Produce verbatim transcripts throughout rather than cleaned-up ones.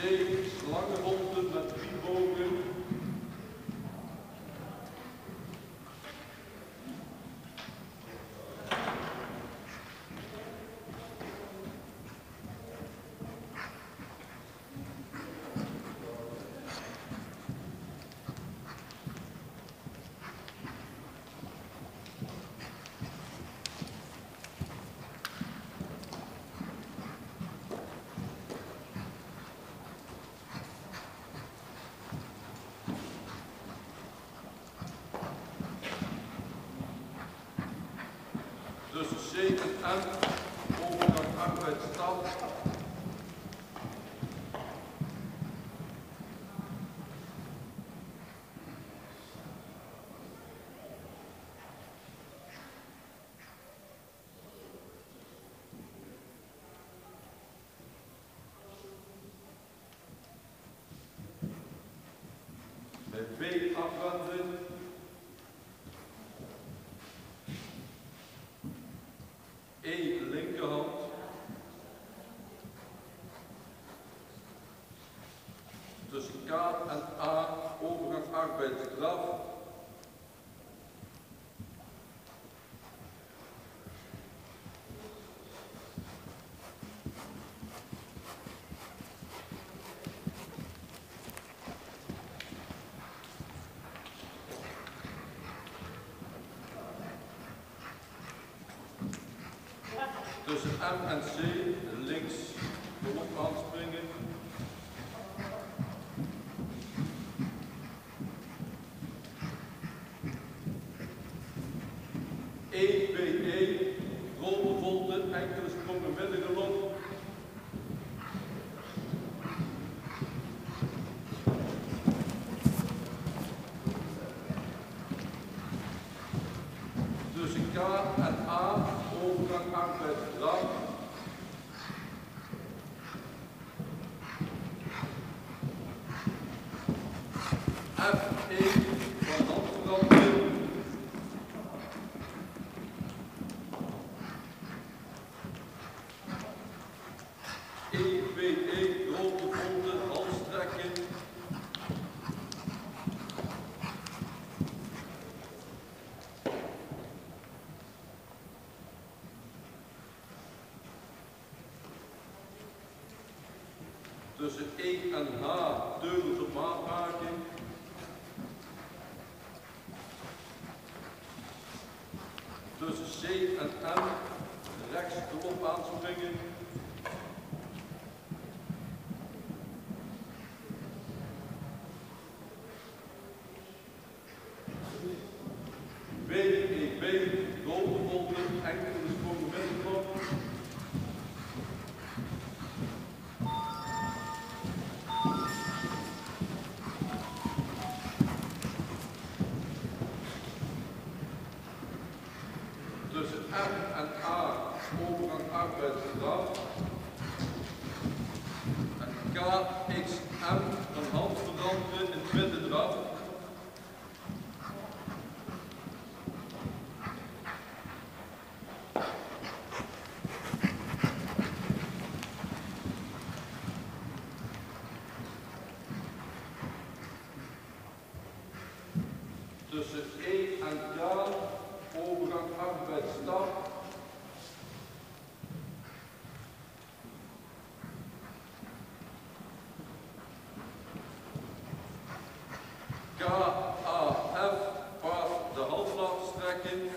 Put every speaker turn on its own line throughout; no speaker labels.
C. Slangenholten met drie bogen. Tussen C en M, overgang arbeidsstad. Bij B afwenden. E linkerhand. Tussen K en A, overgang arbeidsdraf. Tussen M en C, links erop aanspringen. E, B, E, ronde volte, enkele sprongen middengelop. Tussen K en A, overgang arbeidsdraf. F één van handverandering. E, B, E, grote volte, halstrekken. Tussen E en H, teugels op maat maken. Tussen C en M, rechts erop aanspringen. B, E, B, grote volte, enkele sprongen middengelop. Tussen M en A, overgang arbeidsdraf. En K, X, M, een hand veranderen in twintigdraf. Tussen E en K, overgang arbeidsstad. K, A, F, paard de hals laten strekken.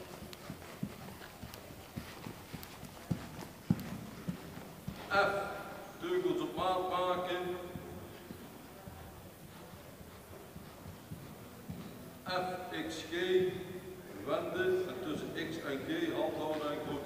F, teugels op maat maken. F, X, G, wenden en tussen X en G hand houden en groeten.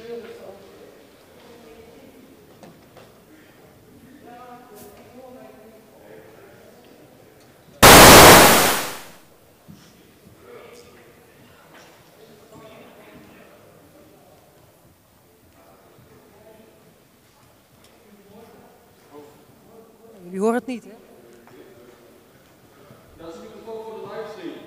Jullie horen het niet, hè?
Dat is nu het voor de livestream.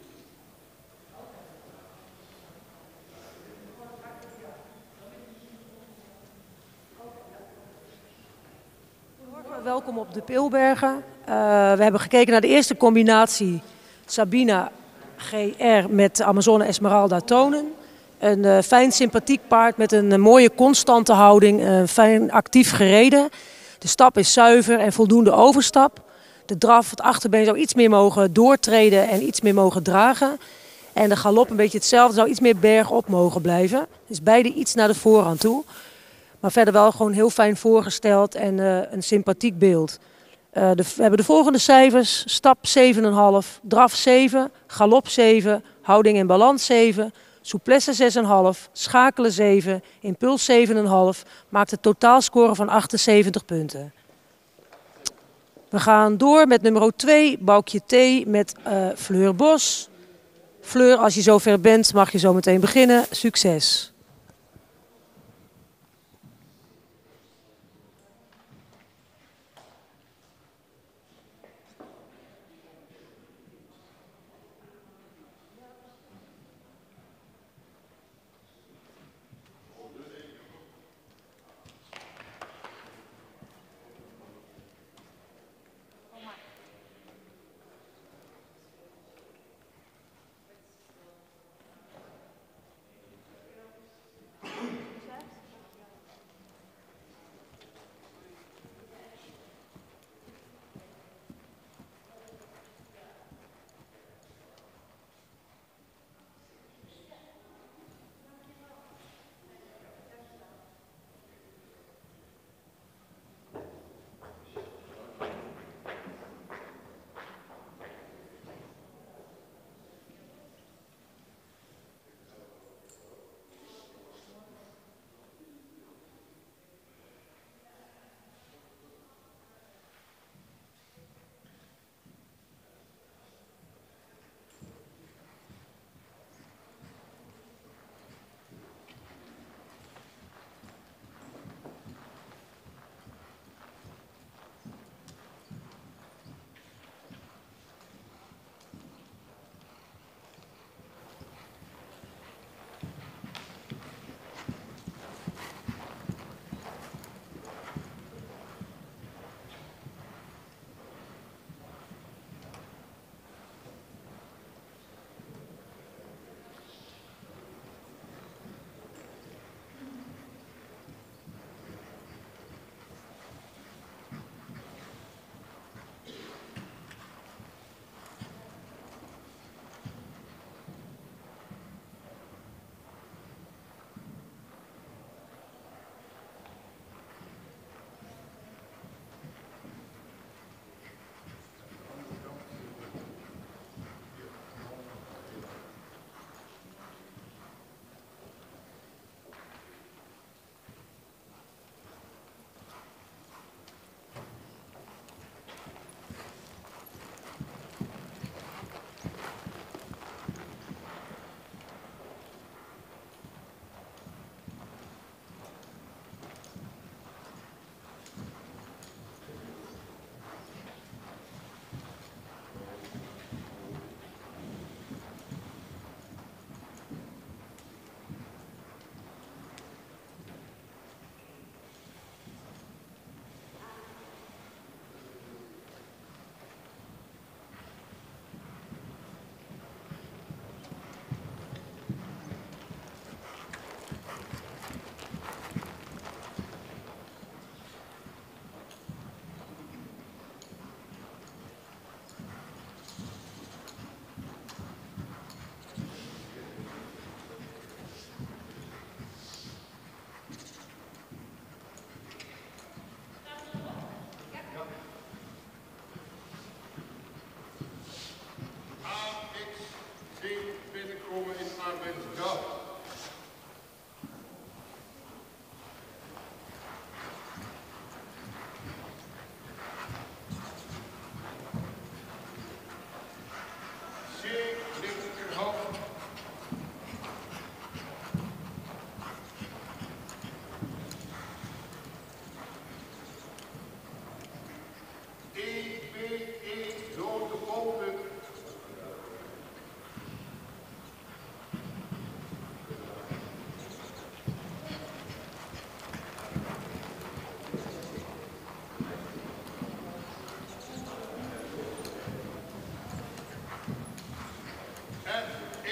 Welkom op de Pilbergen. Uh, we hebben gekeken naar de eerste combinatie Sabina G R met Amazone Esmeralda tonen. Een uh, fijn sympathiek paard met een uh, mooie constante houding, uh, fijn actief gereden. De stap is zuiver en voldoende overstap. De draf, het achterbeen zou iets meer mogen doortreden en iets meer mogen dragen. En de galop een beetje hetzelfde, zou iets meer bergop mogen blijven. Dus beide iets naar de voorhand toe. Maar verder wel gewoon heel fijn voorgesteld en uh, een sympathiek beeld. Uh, de, we hebben de volgende cijfers. Stap zeven komma vijf, draf zeven, galop zeven, houding en balans zeven, souplesse zes komma vijf, schakelen zeven, impuls zeven komma vijf. Maakt een totaalscore van achtenzeventig punten. We gaan door met nummer twee, Boukje T met uh, Fleur Bos. Fleur, als je zover bent, mag je zo meteen beginnen. Succes!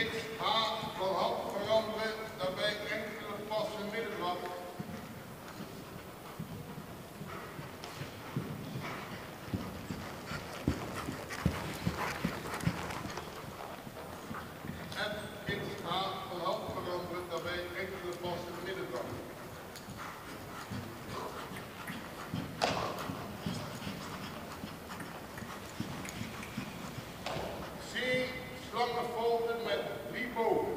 X H van hand veranderen, daarbij enkele passen middenblad. F X H van hand veranderen, daarbij enkele passen middenblad. C slangenfolder met drie bogen.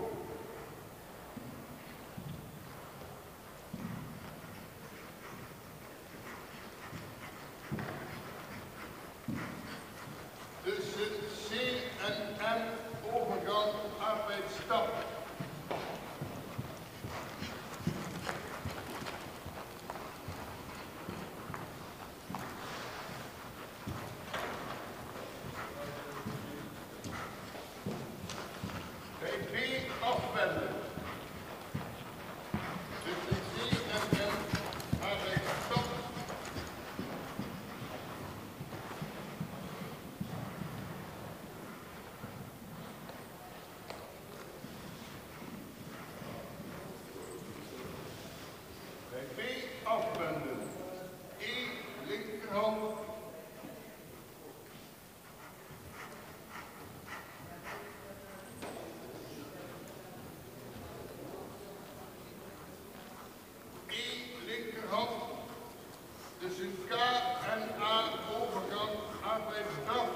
Tussen C en M overgang arbeidsstap. Bij B afwenden. Tussen C en M arbeidsstap. Bij B afwenden. E linkerhand. E linkerhand. Tussen K en A overgang arbeidsdag.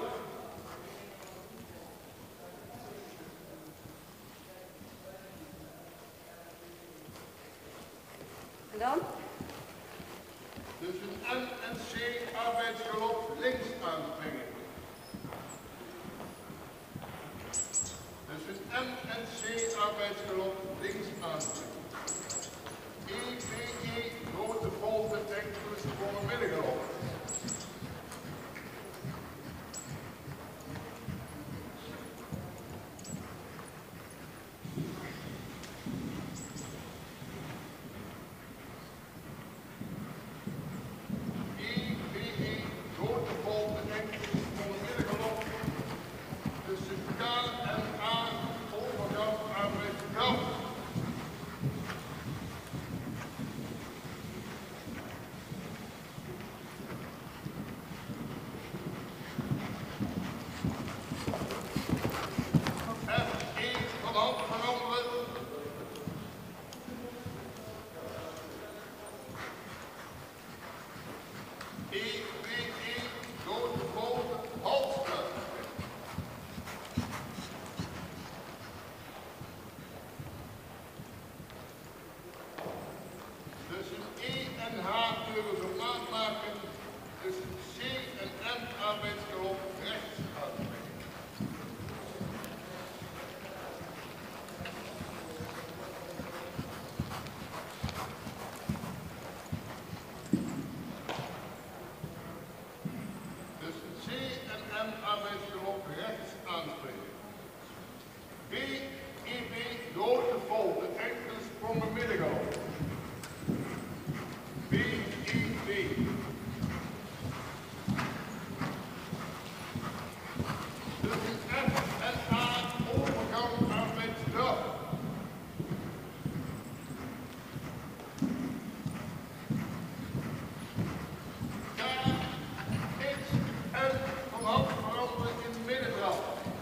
En dan?
Tussen M en C arbeidsgelop links aanspringen. Tussen M en C arbeidsgelop links aanspringen. E, B, E, grote volte, enkele sprongen middengelop. E, B, E, grote volte, enkele sprongen middengelop. Tussen K en A, overgang arbeidsdag. F, E, van hand veranderen. E, B, E, grote volte, halsstraat. Tussen E en H deuren zo maat maken. Tussen C en M arbeidsgelop rechts aanspringen. Tussen C en M arbeidsgelop rechts aanspringen. B, E, B, grote volte, enkele sprongen middengelop. B, E, B. Tussen F en A overgang arbeidsdag. K, X, L van hand veranderen in middendraf.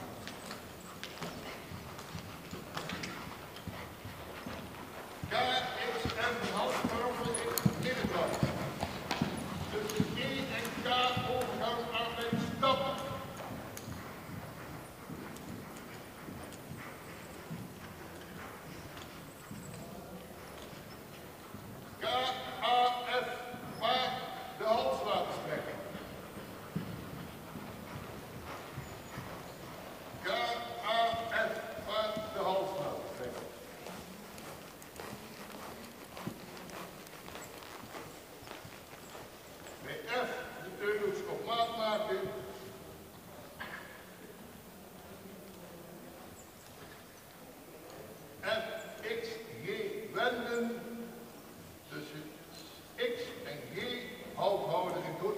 K, X, L van hand veranderen in middendraf. Tussen E en K overgang arbeidsstap. K, A, F, vaak de hals laten strekken. K, A, F, vaak de hals laten strekken. Bij F de teugels op maat maken. F, X, G wenden. Tussen X en G half houden in goed.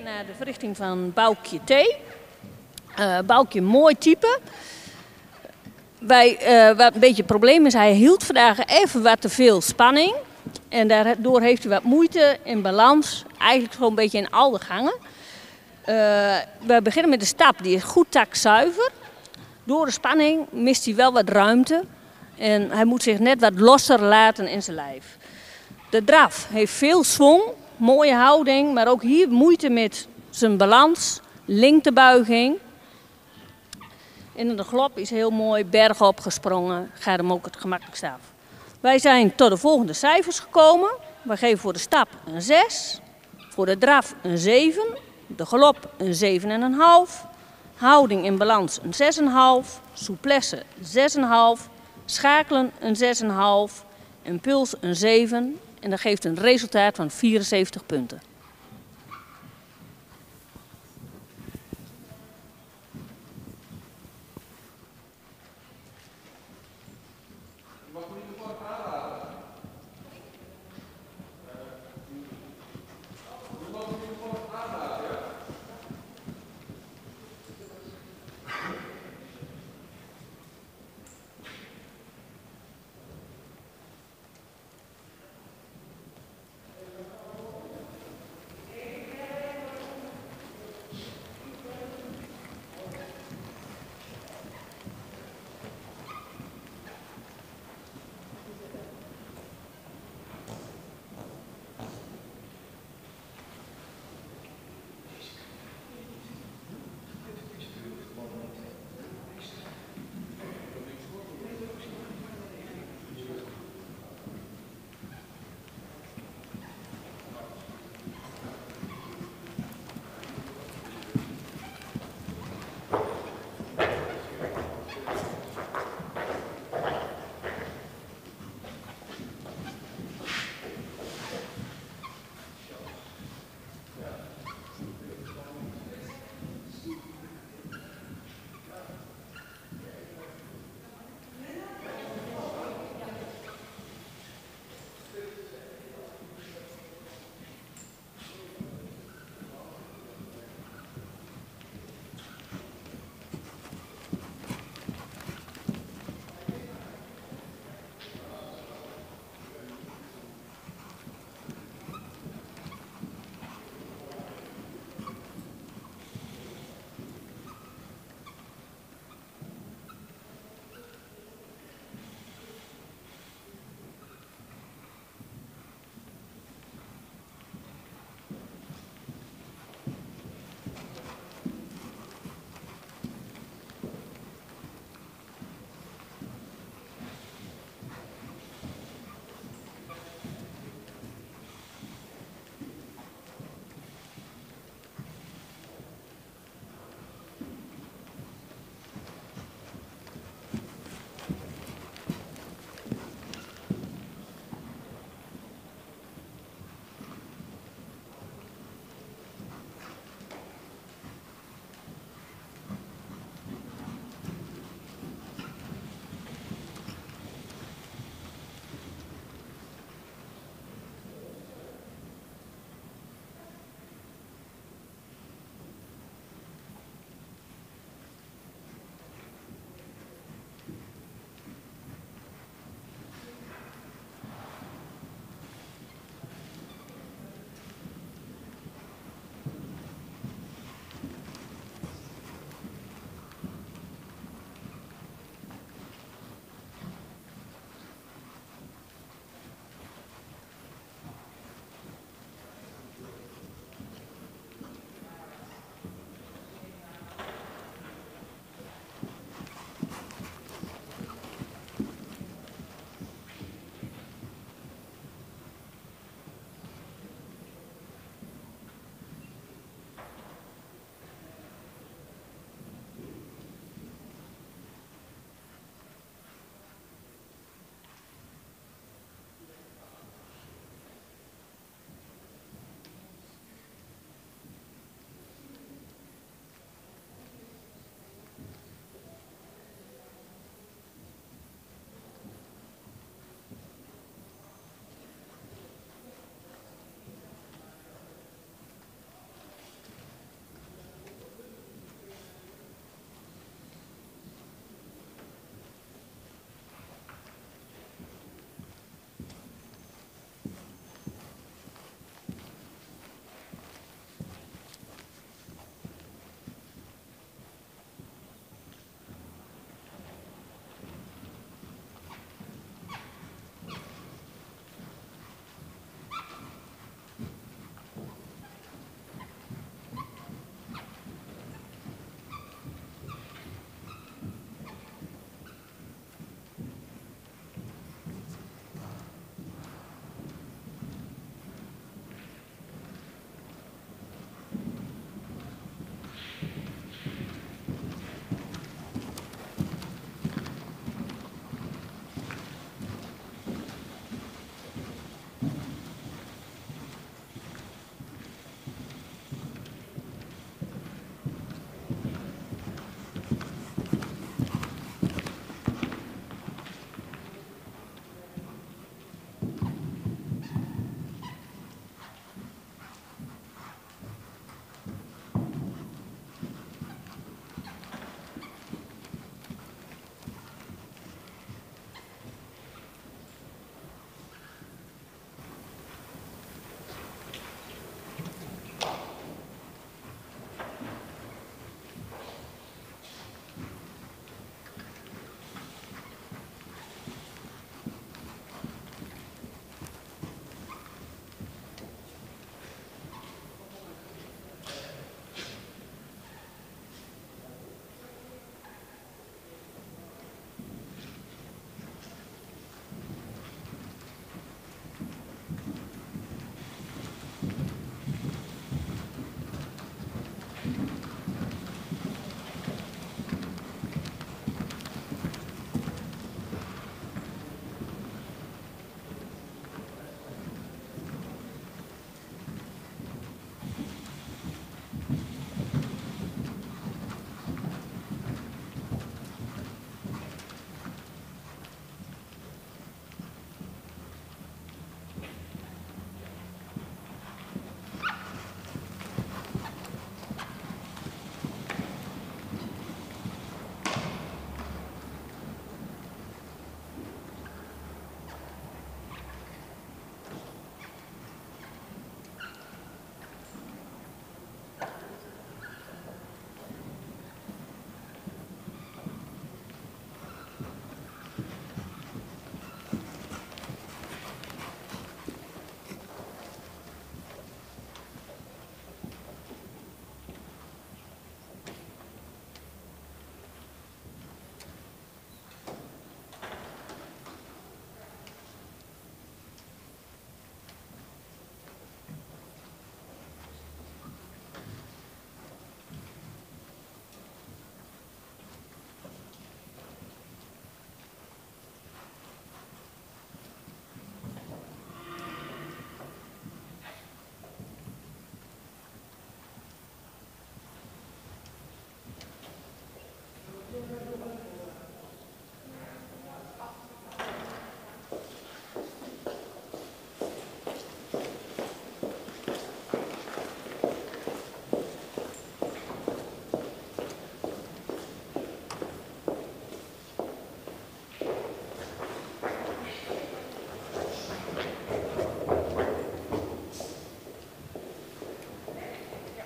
naar de verrichting van Boukje T. Uh, Boukje, mooi type. Wij, uh, wat een beetje het probleem is, hij hield vandaag even wat te veel spanning. En daardoor heeft hij wat moeite in balans. Eigenlijk gewoon een beetje in al de gangen. Uh, we beginnen met de stap, die is goed takzuiver. Door de spanning mist hij wel wat ruimte. En hij moet zich net wat losser laten in zijn lijf. De draf heeft veel zwang, mooie houding, maar ook hier moeite met zijn balans, lengtebuiging. En de galop is heel mooi bergop gesprongen, gaat hem ook het gemakkelijkst af. Wij zijn tot de volgende cijfers gekomen. We geven voor de stap een zes, voor de draf een zeven, de galop een zeven komma vijf, houding in balans een zes komma vijf, souplesse zes komma vijf, schakelen een zes komma vijf, impuls een zeven en dat geeft een resultaat van vierenzeventig punten.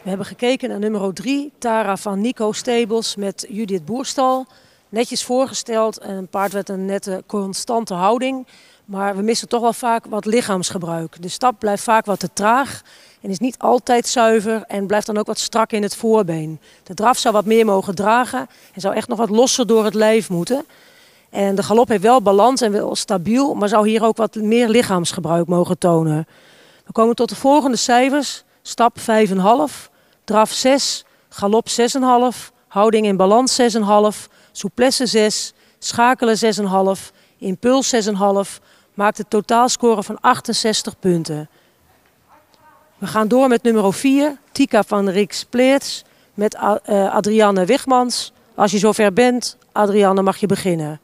hebben gekeken naar nummer drie, Tara van Nico Stables met Judith Boerstal. Netjes voorgesteld en een paard met een nette constante houding. Maar we missen toch wel vaak wat lichaamsgebruik. De stap blijft vaak wat te traag en is niet altijd zuiver en blijft dan ook wat strak in het voorbeen. De draf zou wat meer mogen dragen en zou echt nog wat losser door het lijf moeten. En de galop heeft wel balans en wel stabiel, maar zou hier ook wat meer lichaamsgebruik mogen tonen. We komen tot de volgende cijfers. Stap vijf komma vijf, draf zes, galop zes komma vijf, houding in balans zes komma vijf, souplesse zes, schakelen zes komma vijf, impuls zes komma vijf, maakt een totaalscore van achtenzestig punten. We gaan door met nummer vier, Tika van Rix Pleerts met uh, Adrianne Wigmans. Als je zover bent, Adrianne, mag je beginnen.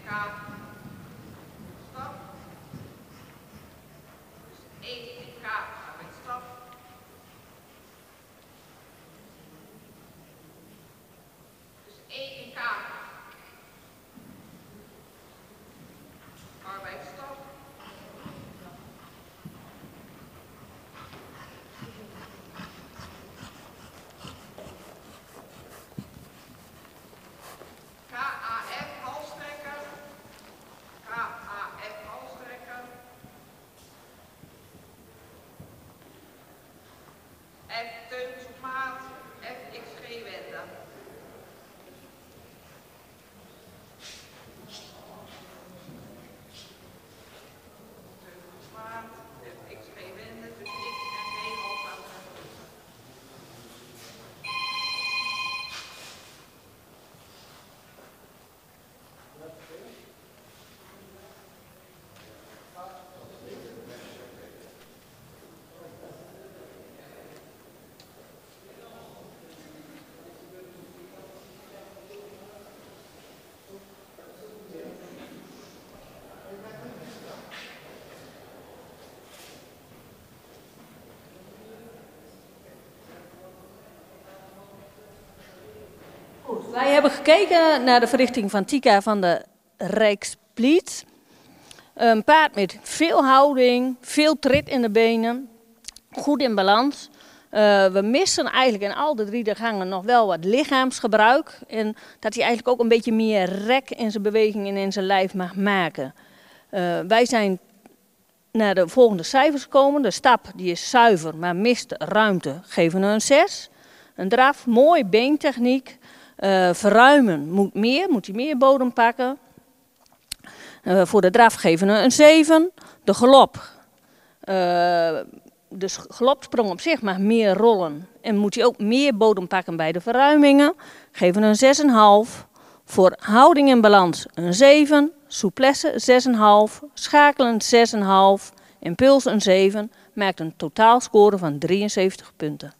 stap. Dus één in K arbeidsstap. Dus één in K arbeidsstap. K A F halstrekken. K A F halstrekken. F Teuns op maat. F X G wenden. Teuns op maat. F X G wenden. Dus X en G half aan de
Goed, wij hebben gekeken naar de verrichting van Tika van de Rijkspliet. Een paard met veel houding, veel trit in de benen, goed in balans. Uh, we missen eigenlijk in al de drie de gangen nog wel wat lichaamsgebruik. En dat hij eigenlijk ook een beetje meer rek in zijn beweging en in zijn lijf mag maken. Uh, wij zijn naar de volgende cijfers gekomen. De stap die is zuiver, maar mist ruimte, geven we een zes. Een draf, mooi beentechniek. Uh, verruimen moet meer, moet hij meer bodem pakken. Uh, voor de draf geven we een zeven. De galop. Uh, de galopsprong op zich mag meer rollen. En moet hij ook meer bodem pakken bij de verruimingen. Geven we een zes komma vijf. Voor houding en balans een zeven. Souplesse zes komma vijf. Schakelen zes komma vijf. Impuls een zeven. Maakt een totaalscore van drieënzeventig punten.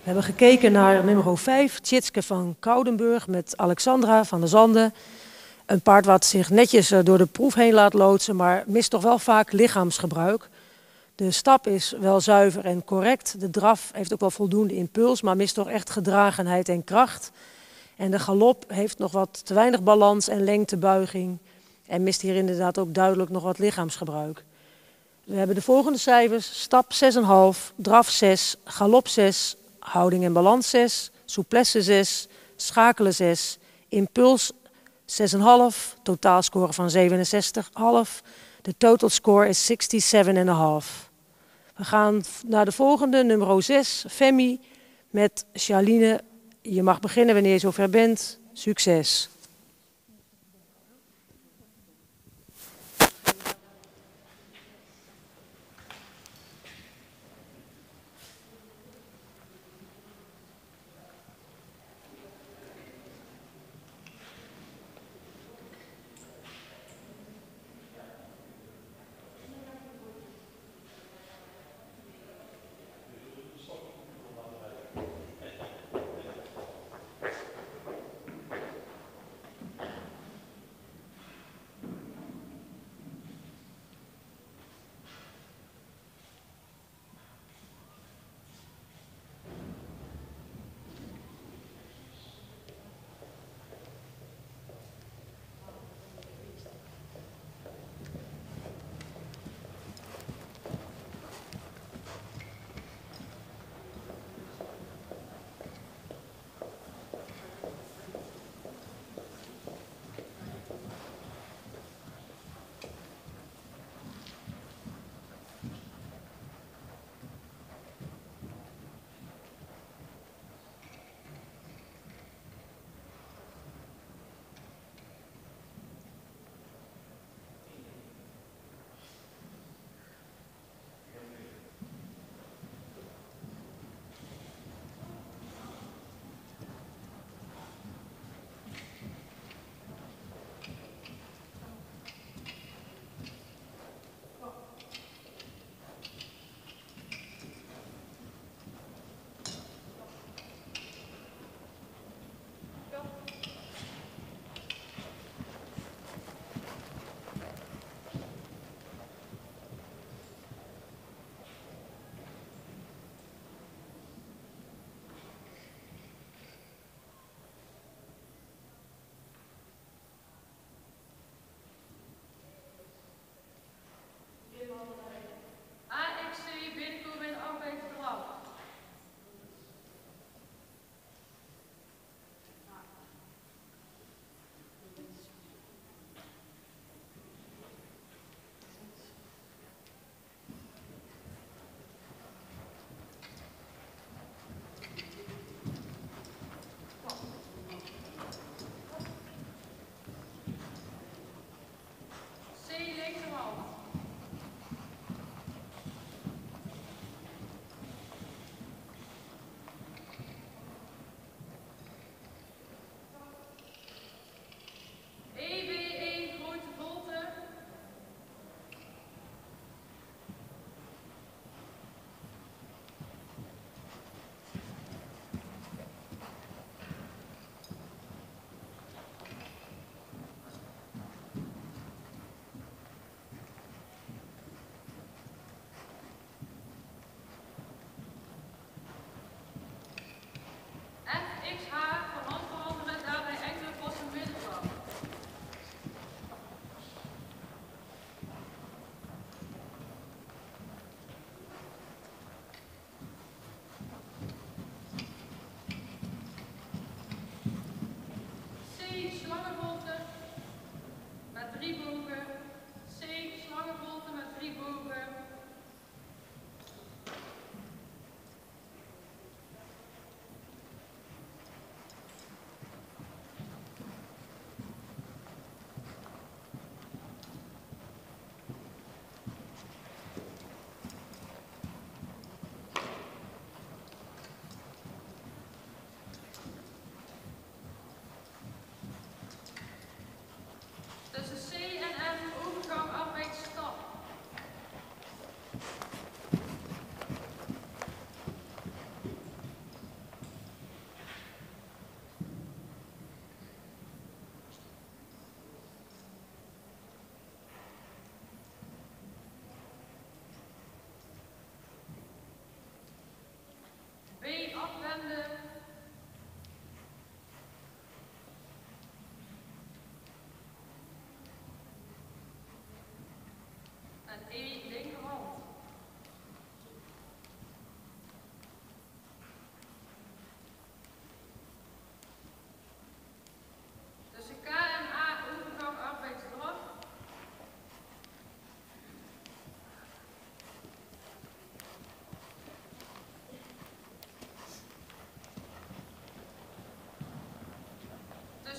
We hebben gekeken naar nummer vijf, Tjitske van Koudenburg met Alexandra van der Zanden. Een paard wat zich netjes door de proef heen laat loodsen, maar mist toch wel vaak lichaamsgebruik. De stap is wel zuiver en correct. De draf heeft ook wel voldoende impuls, maar mist toch echt gedragenheid en kracht. En de galop heeft nog wat te weinig balans en lengtebuiging. En mist hier inderdaad ook duidelijk nog wat lichaamsgebruik. We hebben de volgende cijfers. Stap zes komma vijf, draf zes, galop zes, houding en balans zes, souplesse zes, schakelen zes, impuls zes komma vijf, totaalscore van zevenenzestig komma vijf. De total score is zesenzestig komma vijf. We gaan naar de volgende, nummer zes, Femi met Charline. Je mag beginnen wanneer je zover bent. Succes!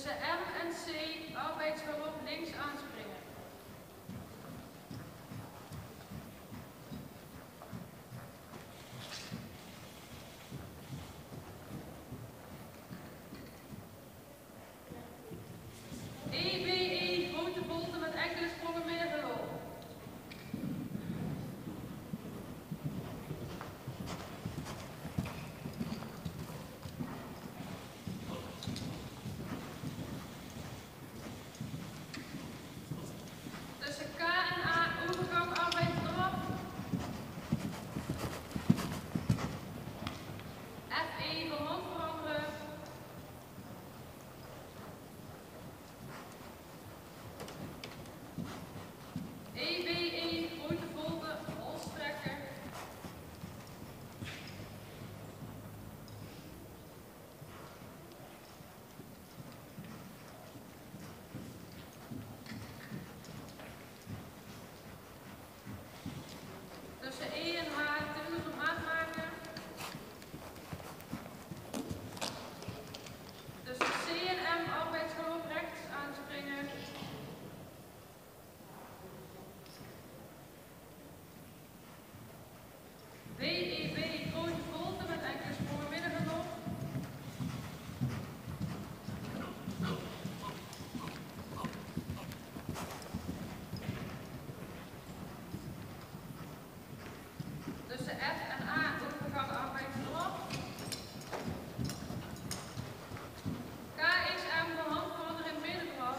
Tussen M en C arbeidshulp links aanspringen. E B E, grote volte met enkele sprongen middengeloof. Tussen K en A, overgang arbeid erop. F E, van hand veranderen. E B E, grote volte, hals trekken. Tussen E en H, teugels op maat maken. Tussen C en M, arbeidshulp rechts aanspringen. W E B, grote volte met enkele sprongen middengeloof. Tussen F en A, overgang arbeid erop. K X M, van hand veranderen in middenblad.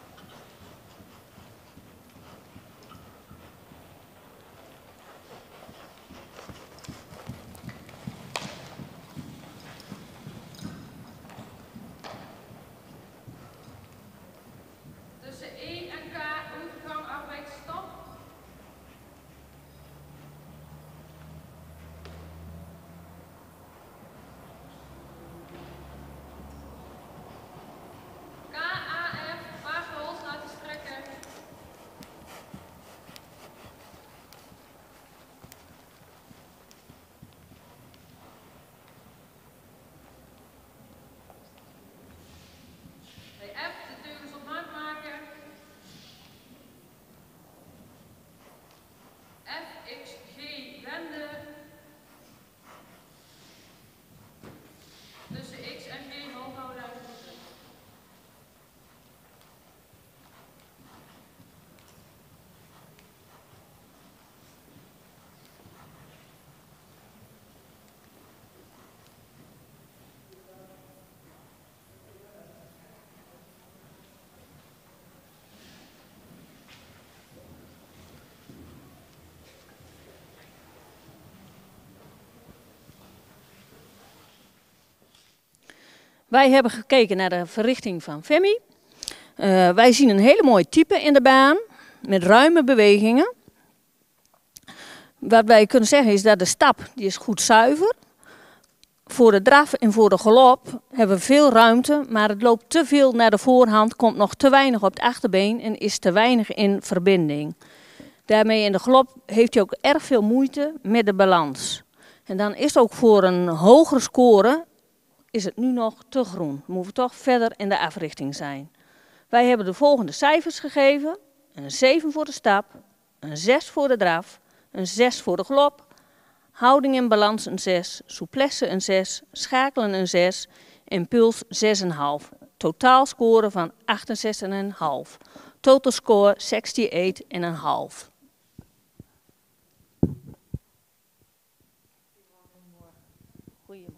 Tussen E en K, overgang arbeid stop. K A F, wagenhals laten strekken. Bij F de teugels op maat maken. F X G wenden. Tussen X en G hoog houden uit voeten.
Wij hebben gekeken naar de verrichting van Femi. Uh, wij zien een hele mooie type in de baan, met ruime bewegingen. Wat wij kunnen zeggen is dat de stap die is goed zuiver. Voor de draf en voor de galop hebben we veel ruimte, maar het loopt te veel naar de voorhand, komt nog te weinig op het achterbeen en is te weinig in verbinding. Daarmee in de galop heeft hij ook erg veel moeite met de balans. En dan is het ook voor een hogere score is het nu nog te groen. We moeten toch verder in de africhting zijn. Wij hebben de volgende cijfers gegeven. Een zeven voor de stap, een zes voor de draf, een zes voor de galop, houding en balans een zes, souplesse een zes, schakelen een zes, impuls zes komma vijf. Totaal score van achtenzestig komma vijf. Total score achtenzestig komma vijf. Goedemorgen.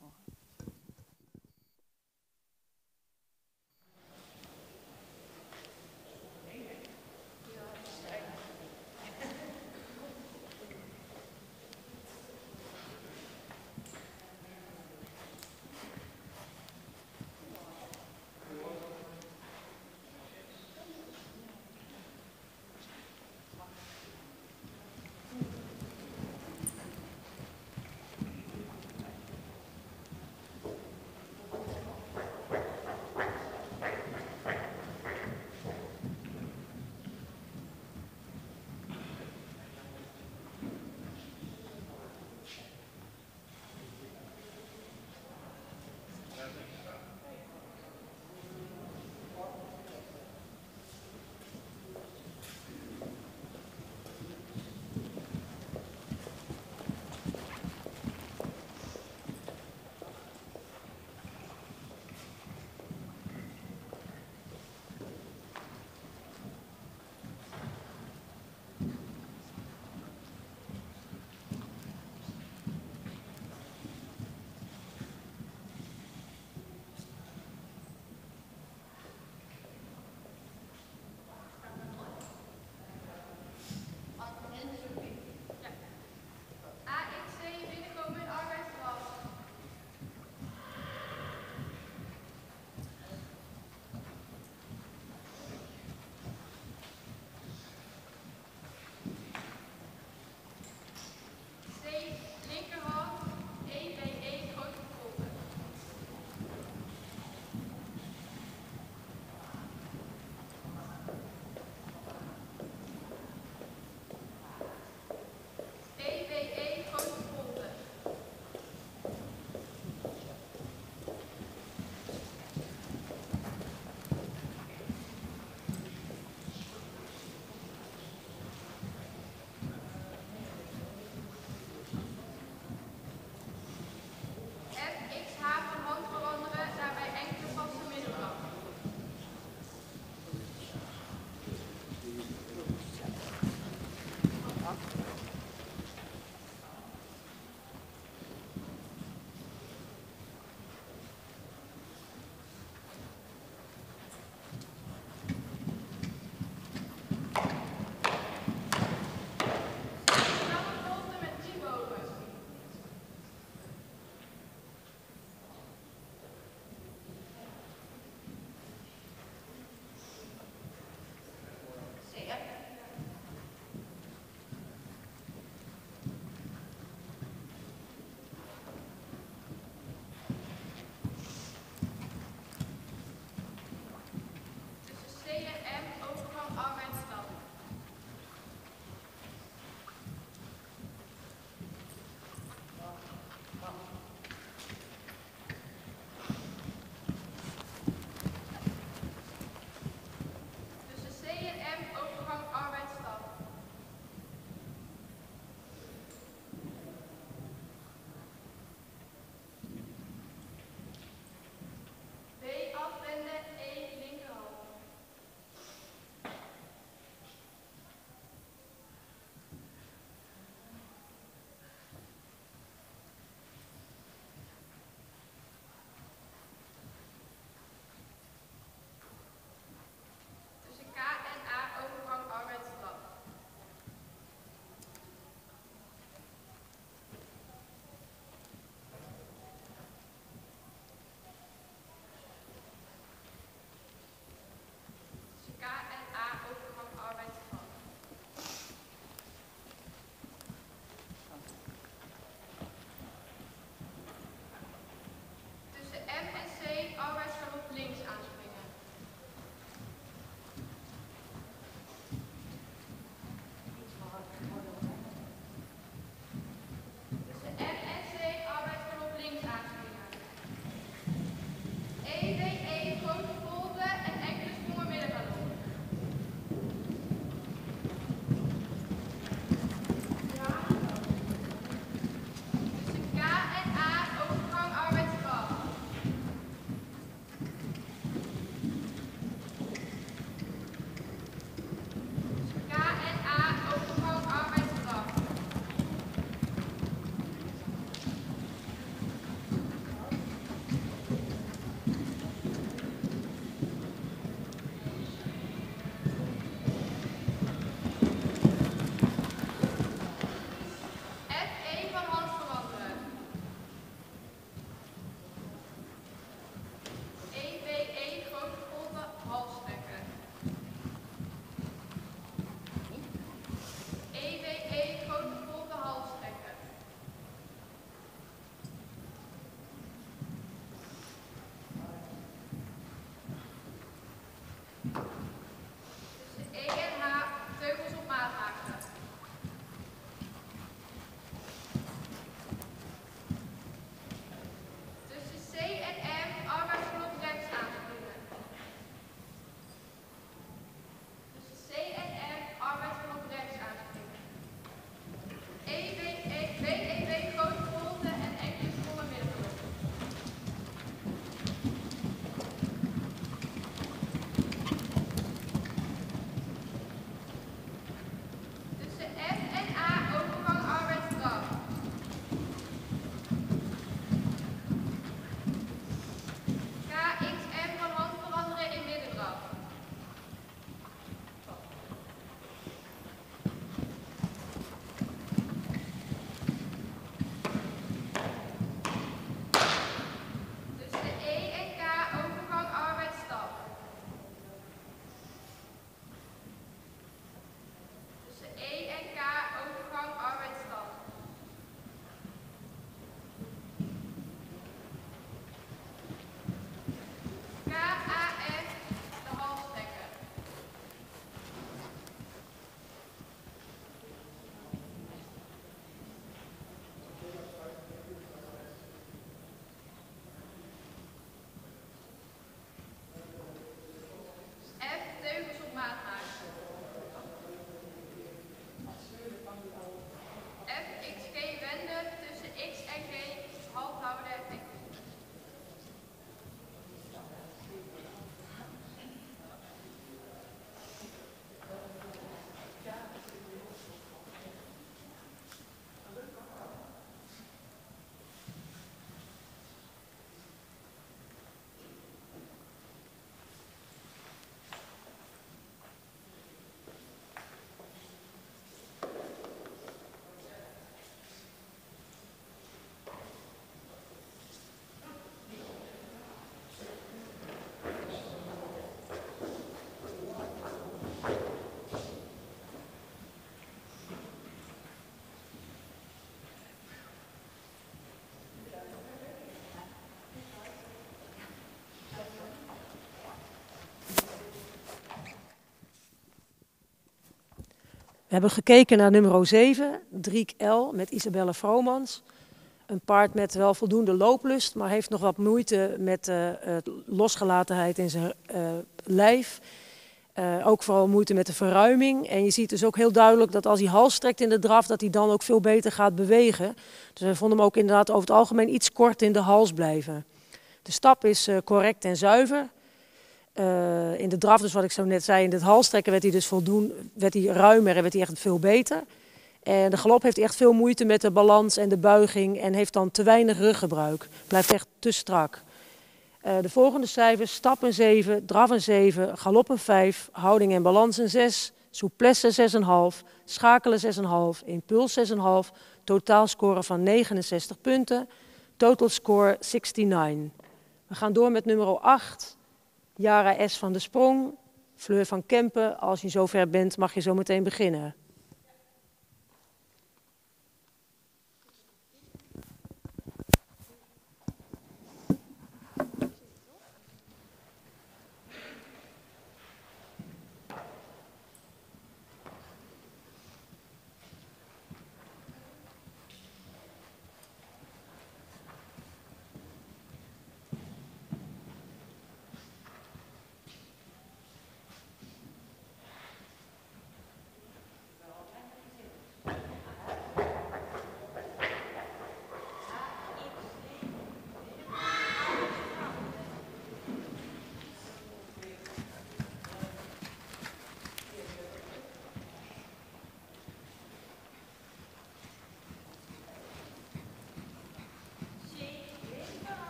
We hebben gekeken naar nummer zeven, Driek L met Isabelle Vromans. Een paard met wel voldoende looplust, maar heeft nog wat moeite met uh, uh, losgelatenheid in zijn uh, lijf. Uh, ook vooral moeite met de verruiming. En je ziet dus ook heel duidelijk dat als hij hals strekt in de draf, dat hij dan ook veel beter gaat bewegen. Dus we vonden hem ook inderdaad over het algemeen iets kort in de hals blijven. De stap is uh, correct en zuiver. Uh, in de draf, dus wat ik zo net zei, in het halstrekken werd hij dus voldoende, werd hij ruimer en werd hij echt veel beter. En de galop heeft echt veel moeite met de balans en de buiging en heeft dan te weinig ruggebruik. Blijft echt te strak. Uh, de volgende cijfers, stap een zeven, draf een zeven, galop een vijf, houding en balans een zes, souplesse zes komma vijf, schakelen zes komma vijf, impuls zes komma vijf, totaalscore van negenenzestig punten, total score negenenzestig. We gaan door met nummer acht, Jara S. van de Sprong, Fleur van Kempen. Als je zover bent mag je zo meteen beginnen.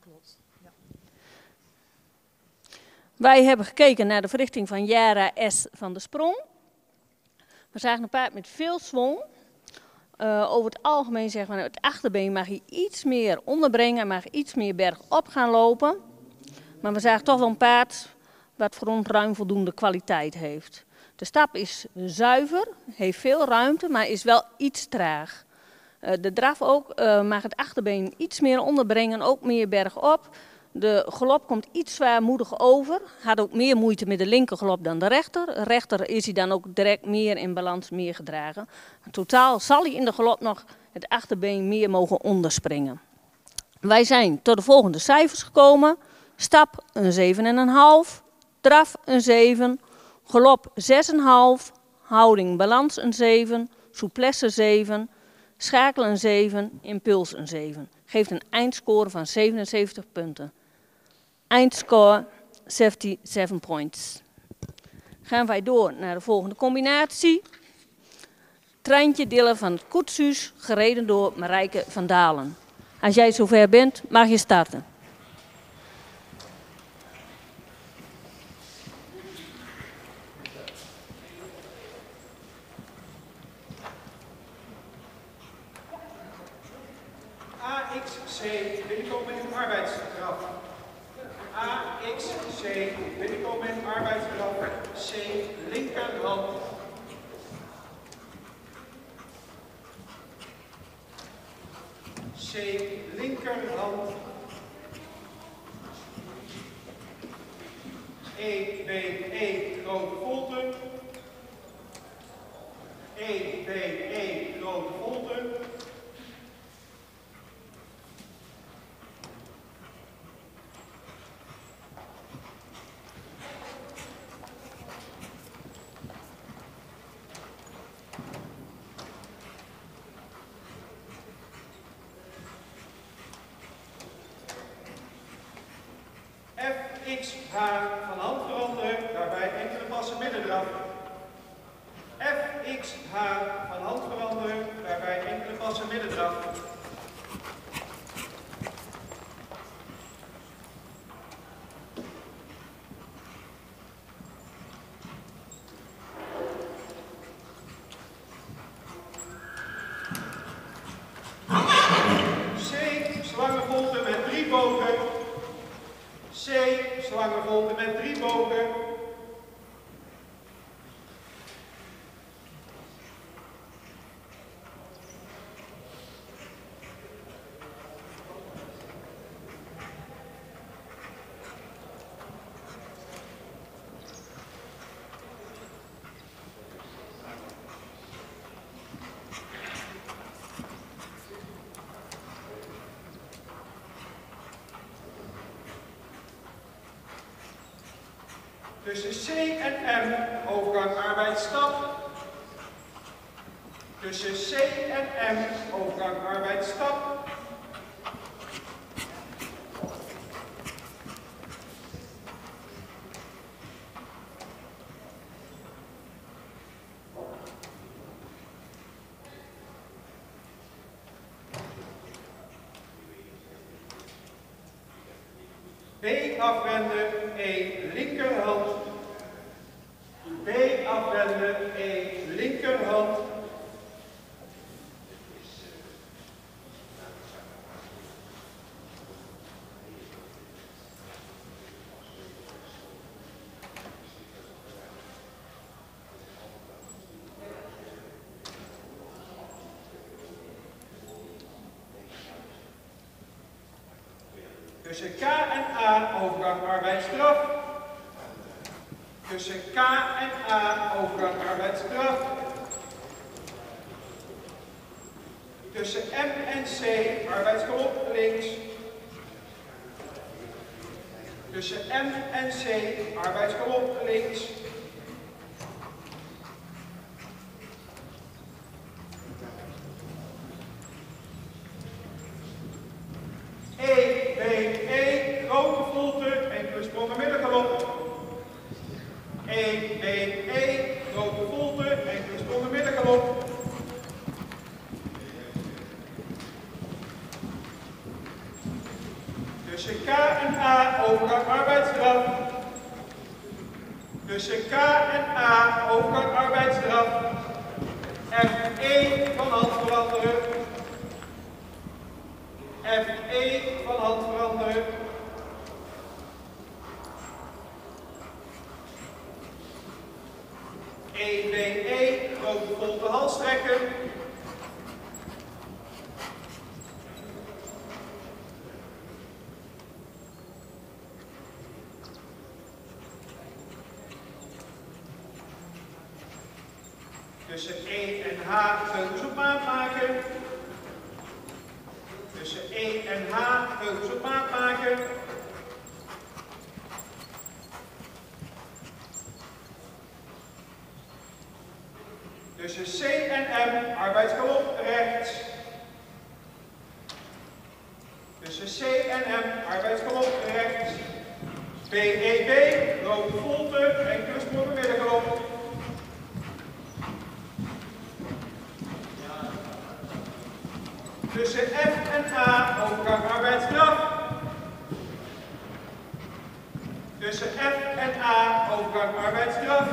klopt. Ja.
Wij hebben gekeken naar de verrichting van Jara S. van de Sprong. We zagen een paard met veel zwong. Uh, over het algemeen zeggen we, het achterbeen mag hij iets meer onderbrengen, mag iets meer bergop gaan lopen. Maar we zagen toch wel een paard wat voor ons ruim voldoende kwaliteit heeft. De stap is zuiver, heeft veel ruimte, maar is wel iets traag. Uh, de draf ook uh, mag het achterbeen iets meer onderbrengen, ook meer bergop. De galop komt iets zwaarmoedig over. Had ook meer moeite met de linker galop dan de rechter. De rechter is hij dan ook direct meer in balans, meer gedragen. In totaal zal hij in de galop nog het achterbeen meer mogen onderspringen. Wij zijn tot de volgende cijfers gekomen. Stap een zeven komma vijf, draf een zeven, galop zes komma vijf, houding balans een zeven, souplesse zeven, schakel een zeven, impuls een zeven. Geeft een eindscore van zevenenzeventig punten. Eindscore zevenenzeventig points. Gaan wij door naar de volgende combinatie. Treintje Diller van het Koetshuis, gereden door Marijke van Dalen. Als jij zover bent, mag je starten.
A X C binnenkomen met een arbeidsdraf. A X C binnenkomen met een arbeidsdraf. C linkerhand. C linkerhand. E B E grote volte. E B E grote volte. F X H van hand veranderen, daarbij enkele passen middendraf. F X H van hand veranderen, daarbij enkele passen middendraf. C slangenvolte met drie bogen. C, slangenvolte met drie bogen. Tussen C en M, overgang arbeidsstap. Tussen C en M, overgang arbeidsstap. B afwenden, E linkerhand. B afwenden, E linkerhand. Tussen K en A, overgang arbeidsstraf. Tussen K en A, overgang arbeidsstraf. Tussen M en C, arbeidsgalop links. Tussen M en C, arbeidsgalop links. E, B, E, grote volte, enkele sprongen middengalop. E, B, E, grote volte, enkele sprongen middengalop. Tussen K overgang arbeidsdraf. Tussen K en A overgang arbeidsdraf. F één van hand veranderen. F één van hand veranderen. E B E, grote volte hals trekken. Tussen E en H teugels op maat maken. Tussen E en H teugels op maat maken. Tussen C en M, arbeidsgalop rechts. Tussen C en M, arbeidsgalop rechts. B E B, rode volte en kustsprong middengalop. Tussen F en A, overgang arbeidsdraf. Tussen F en A, overgang arbeidsdraf.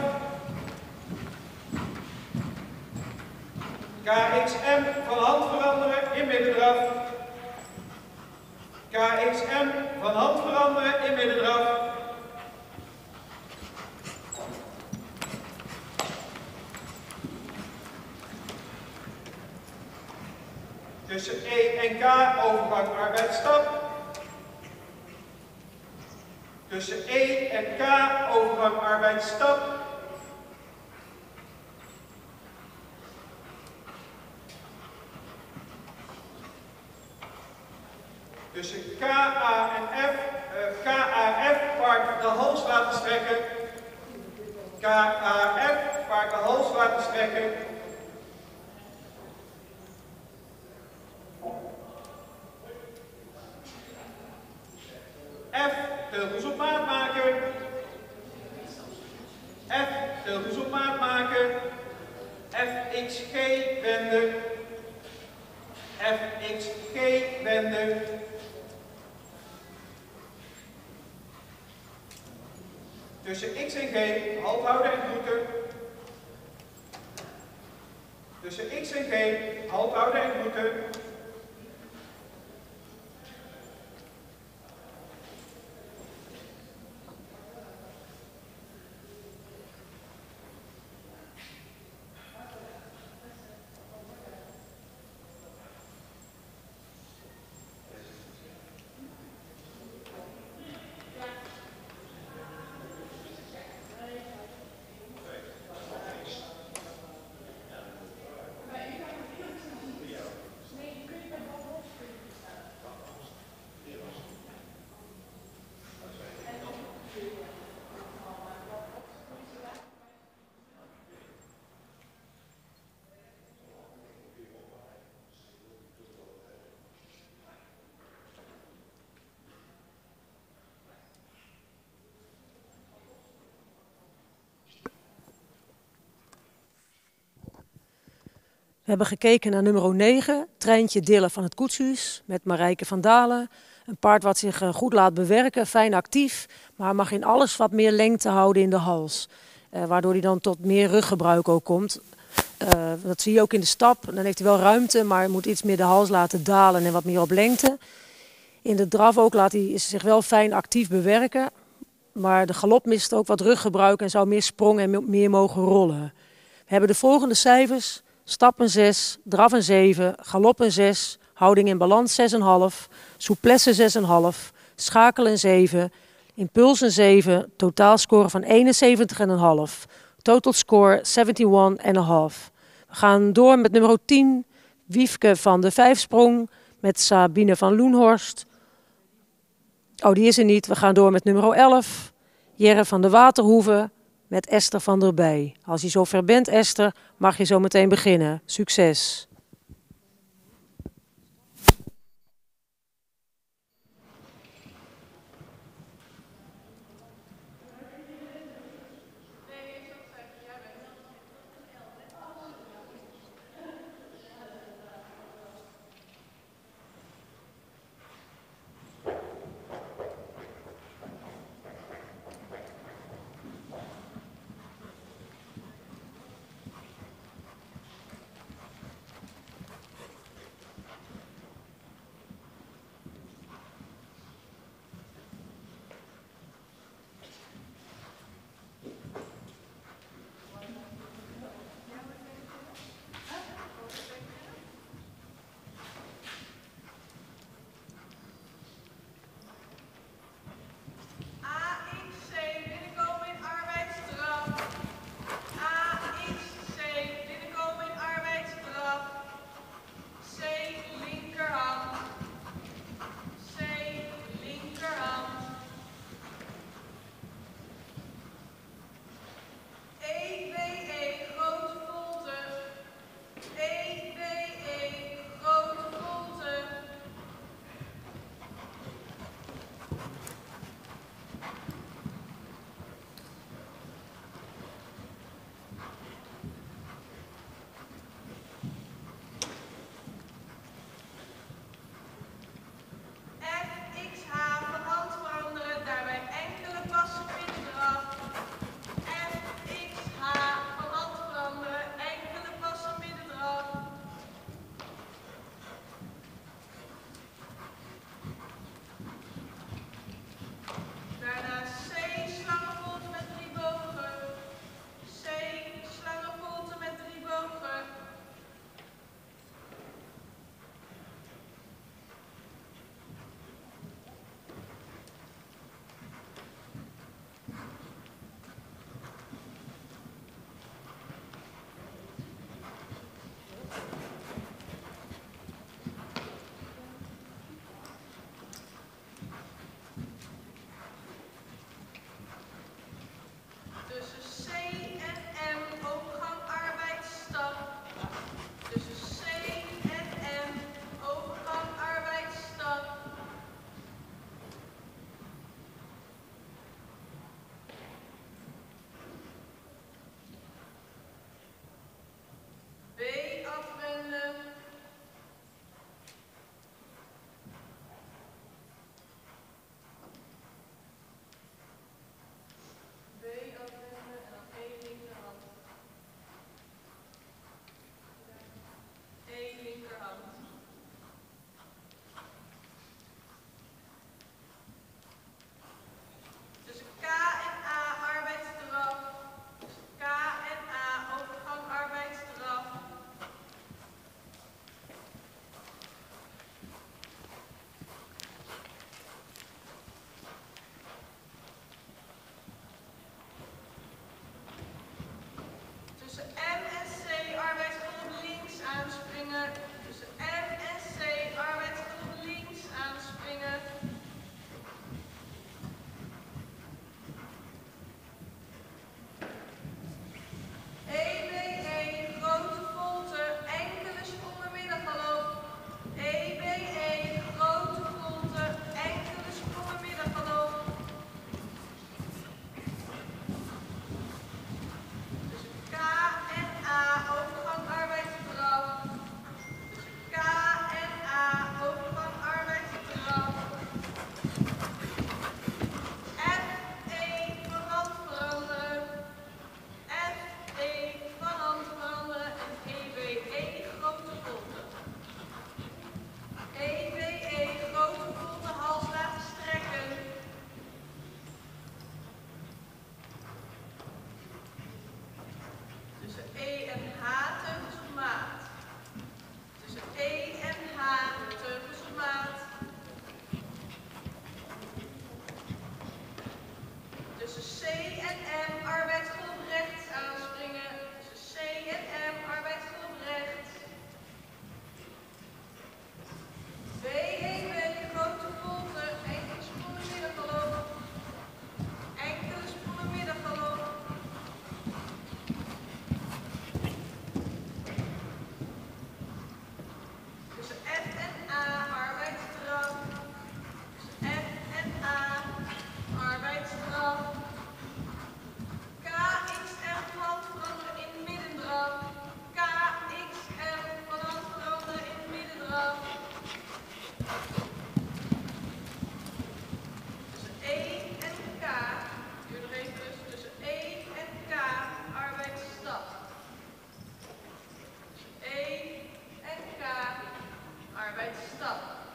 K X M van hand veranderen in middendraf. K X M van hand veranderen in middendraf. Tussen E en K overgang arbeidsstap. Tussen E en K overgang arbeidsstap. Tussen K, A en F, uh, K, A, F, paard de hals laten strekken. K, A, F, paard de hals laten strekken. F, teugels op maat maken. F, teugels op maat maken. F, X, G, wenden. F, X, G, wenden. Tussen X en G, halt houden en groeten. Tussen X en G, halt houden en groeten.
We hebben gekeken naar nummer negen, Treintje Dillen van het Koetshuis, met Marijke van Dalen. Een paard wat zich goed laat bewerken, fijn actief, maar mag in alles wat meer lengte houden in de hals. Uh, waardoor hij dan tot meer ruggebruik ook komt. Uh, dat zie je ook in de stap. Dan heeft hij wel ruimte, maar moet iets meer de hals laten dalen en wat meer op lengte. In de draf ook laat hij zich wel fijn actief bewerken. Maar de galop mist ook wat ruggebruik en zou meer sprongen en meer mogen rollen. We hebben de volgende cijfers. Stap een zes, draf een zeven, galop een zes, houding in balans zes komma vijf, souplesse zes komma vijf, schakel een zeven, impuls een zeven, totaalscore van eenenzeventig komma vijf, total score eenenzeventig komma vijf. We gaan door met nummer tien, Wiefke van de Vijfsprong met Sabine van Loenhorst. Oh, die is er niet. We gaan door met nummer elf, Jerre van de Waterhoeve met Esther van der Bij. Als je zover bent, Esther, mag je zo meteen beginnen. Succes!
eraf. Tussen E en K, duur nog even dus, tussen E en K, arbeidsstap. Tussen E en K, arbeidsstap.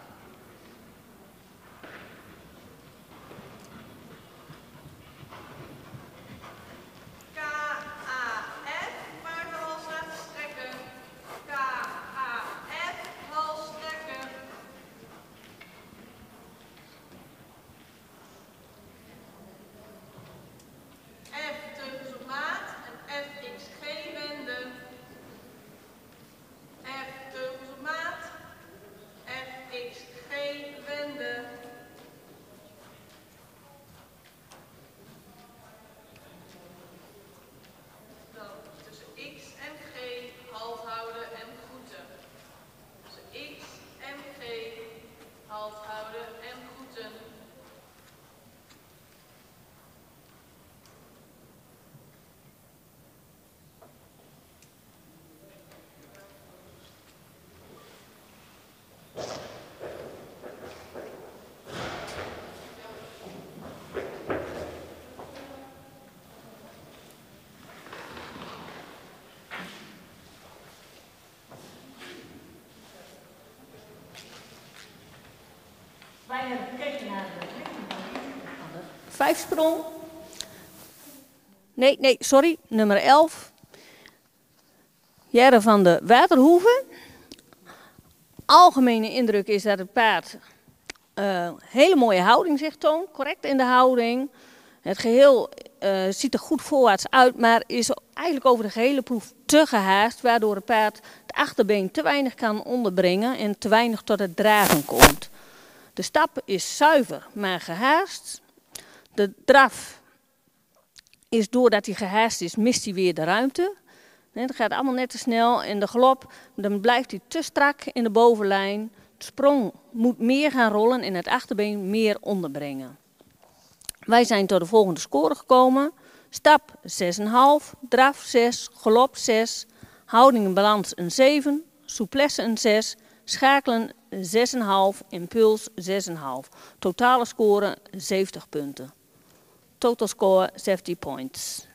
K A F, paardenhals laten strekken. K A F, hals strekken. F teugels op maat en F X G wenden. F teugels op maat. F X G wenden. Dan tussen X en G halt houden en groeten. Tussen X en G halt houden en groeten.
Wij hebben gekeken naar de richting van de vijfsprong. Nee, nee, sorry, nummer elf. Jere van de Waterhoeven. Algemene indruk is dat het paard uh, hele mooie houding zich toont, correct in de houding. Het geheel uh, ziet er goed voorwaarts uit, maar is eigenlijk over de gehele proef te gehaast, waardoor het paard het achterbeen te weinig kan onderbrengen en te weinig tot het dragen komt. De stap is zuiver, maar gehaast. De draf is doordat hij gehaast is, mist hij weer de ruimte. Het gaat allemaal net te snel en de galop, dan blijft hij te strak in de bovenlijn. De sprong moet meer gaan rollen en het achterbeen meer onderbrengen. Wij zijn tot de volgende score gekomen. Stap zes komma vijf, draf zes, galop zes, houding en balans een zeven, souplesse een zes, schakelen zes komma vijf, impuls zes komma vijf. Totale score zeventig punten. Total score zeventig points.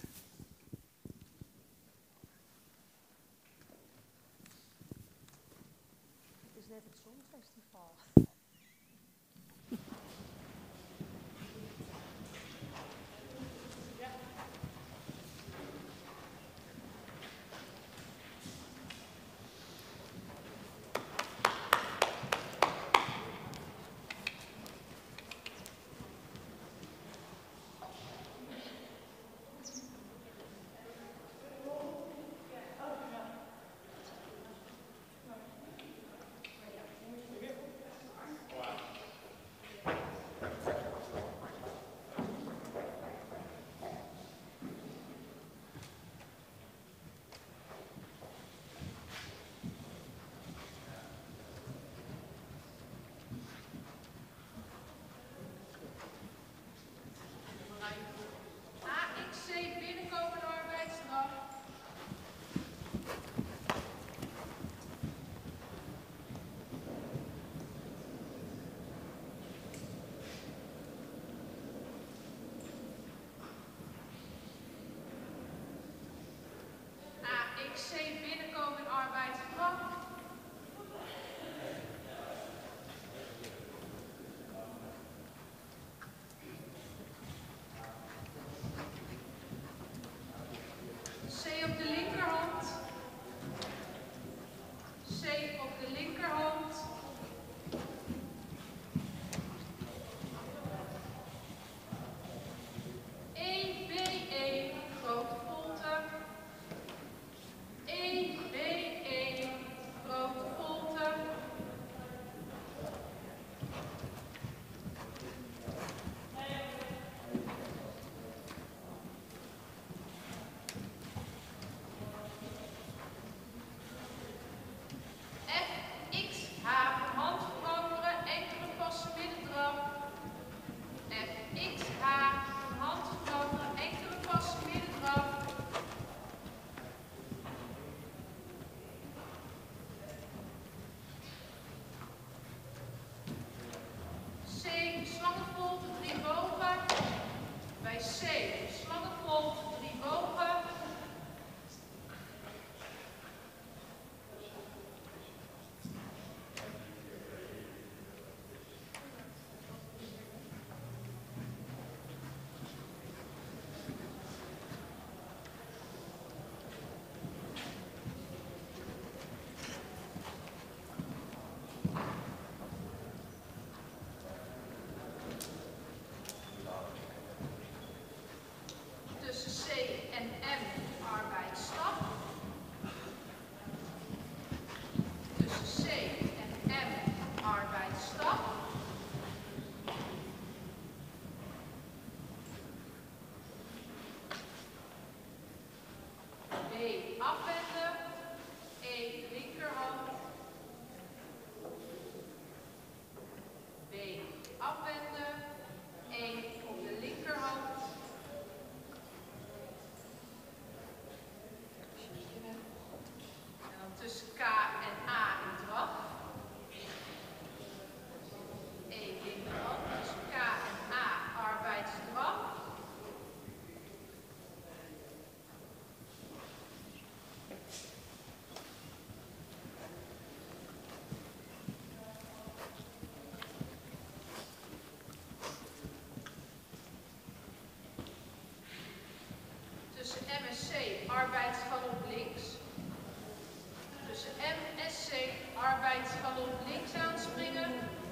arbeidsgalop links. Tussen M S C arbeidsgalop links aanspringen.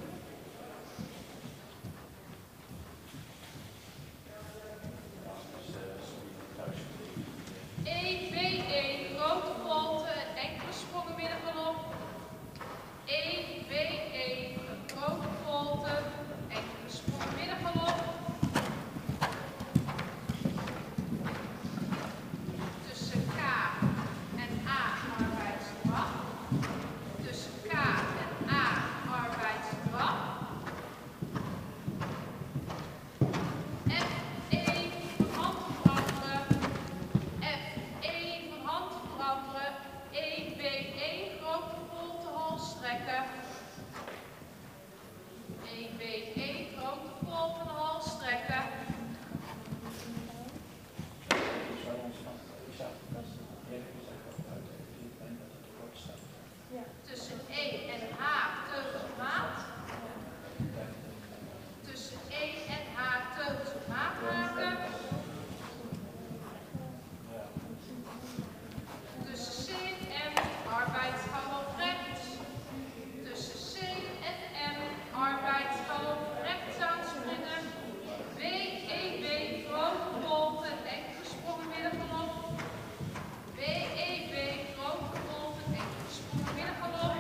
E B E grote volte en enkele sprongen middengalop. E B E grote volte, enkele sprongen middengalop. Tussen K en A arbeidsdrag. Tussen K en A arbeidsdrag. F E van hand veranderen. F E van hand veranderen. E B E grote volte hals strekken. E B E grote volte hals strekken. Tussen E en H teugels op maat. Tussen E en H teugels op maat maken. Tussen C en M arbeidsgalop rechts. Tussen C en M arbeidsgalop rechts aanspringen. B E B grote volte enkele sprongen middengalop. B E B grote volte enkele sprongen middengalop.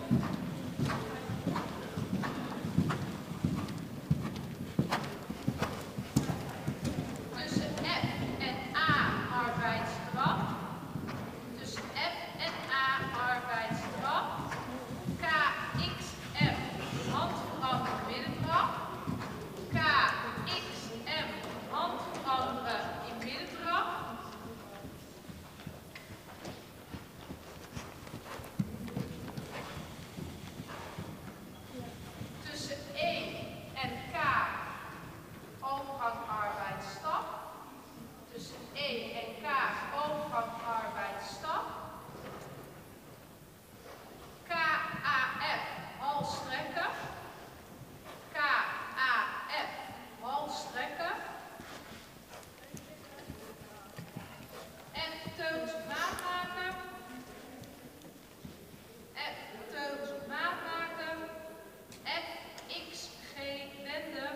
Tussen F en A arbeidsdrag. Tussen F en A arbeidsdrag. K X M hand veranderen middendrag. K X M hand veranderen in middendrag. Tussen E en K overgang arbeidsstap. Tussen E en K overgang arbeidsstap. K A F hals strekken. K A F hals strekken. F teugels op maat maken. F teugels op maat maken. F X G wenden.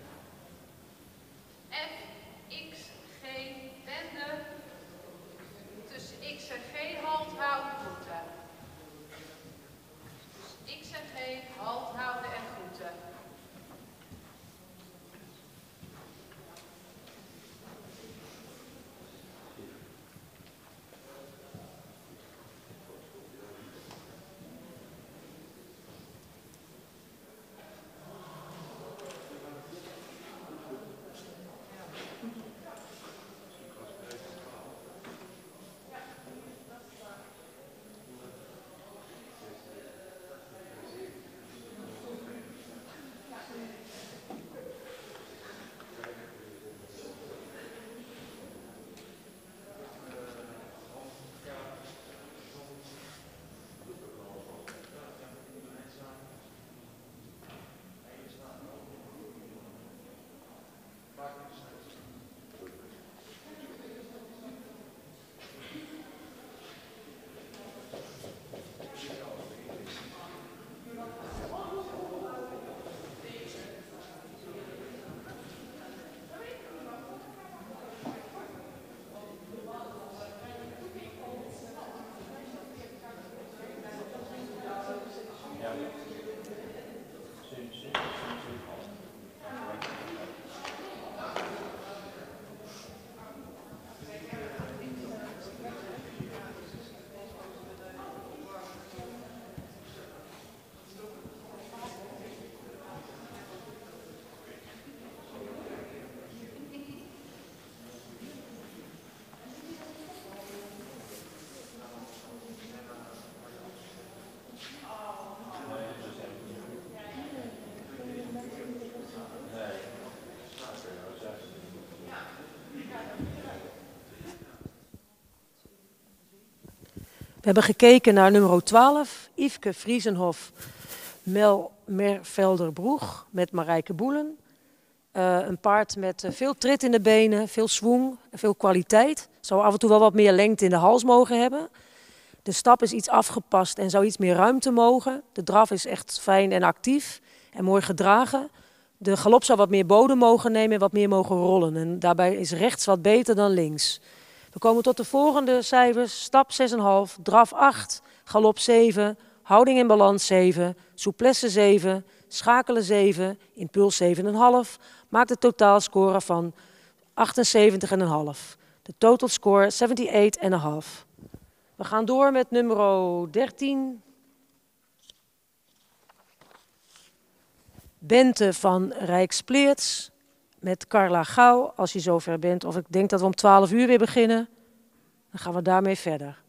F X G wenden. Tussen X en G halt houden groeten. Tussen X en G halt houden en groeten.
We hebben gekeken naar nummer twaalf, Yveske Vriesenhof, Mel Mervelder-Broeg met Marijke Boelen. Uh, een paard met uh, veel trit in de benen, veel swoeng, veel kwaliteit. Zou af en toe wel wat meer lengte in de hals mogen hebben. De stap is iets afgepast en zou iets meer ruimte mogen. De draf is echt fijn en actief en mooi gedragen. De galop zou wat meer bodem mogen nemen en wat meer mogen rollen. En daarbij is rechts wat beter dan links. We komen tot de volgende cijfers. Stap zes komma vijf, draf acht, galop zeven, houding en balans zeven, souplesse zeven, schakelen zeven, impuls zeven komma vijf. Maakt een totaalscore van achtenzeventig komma vijf. De total score zevenenzeventig komma vijf. We gaan door met nummer dertien. Bente van Rijkspleerts met Carla Gauw, als je zover bent. Of ik denk dat we om twaalf uur weer beginnen. Dan gaan we daarmee verder.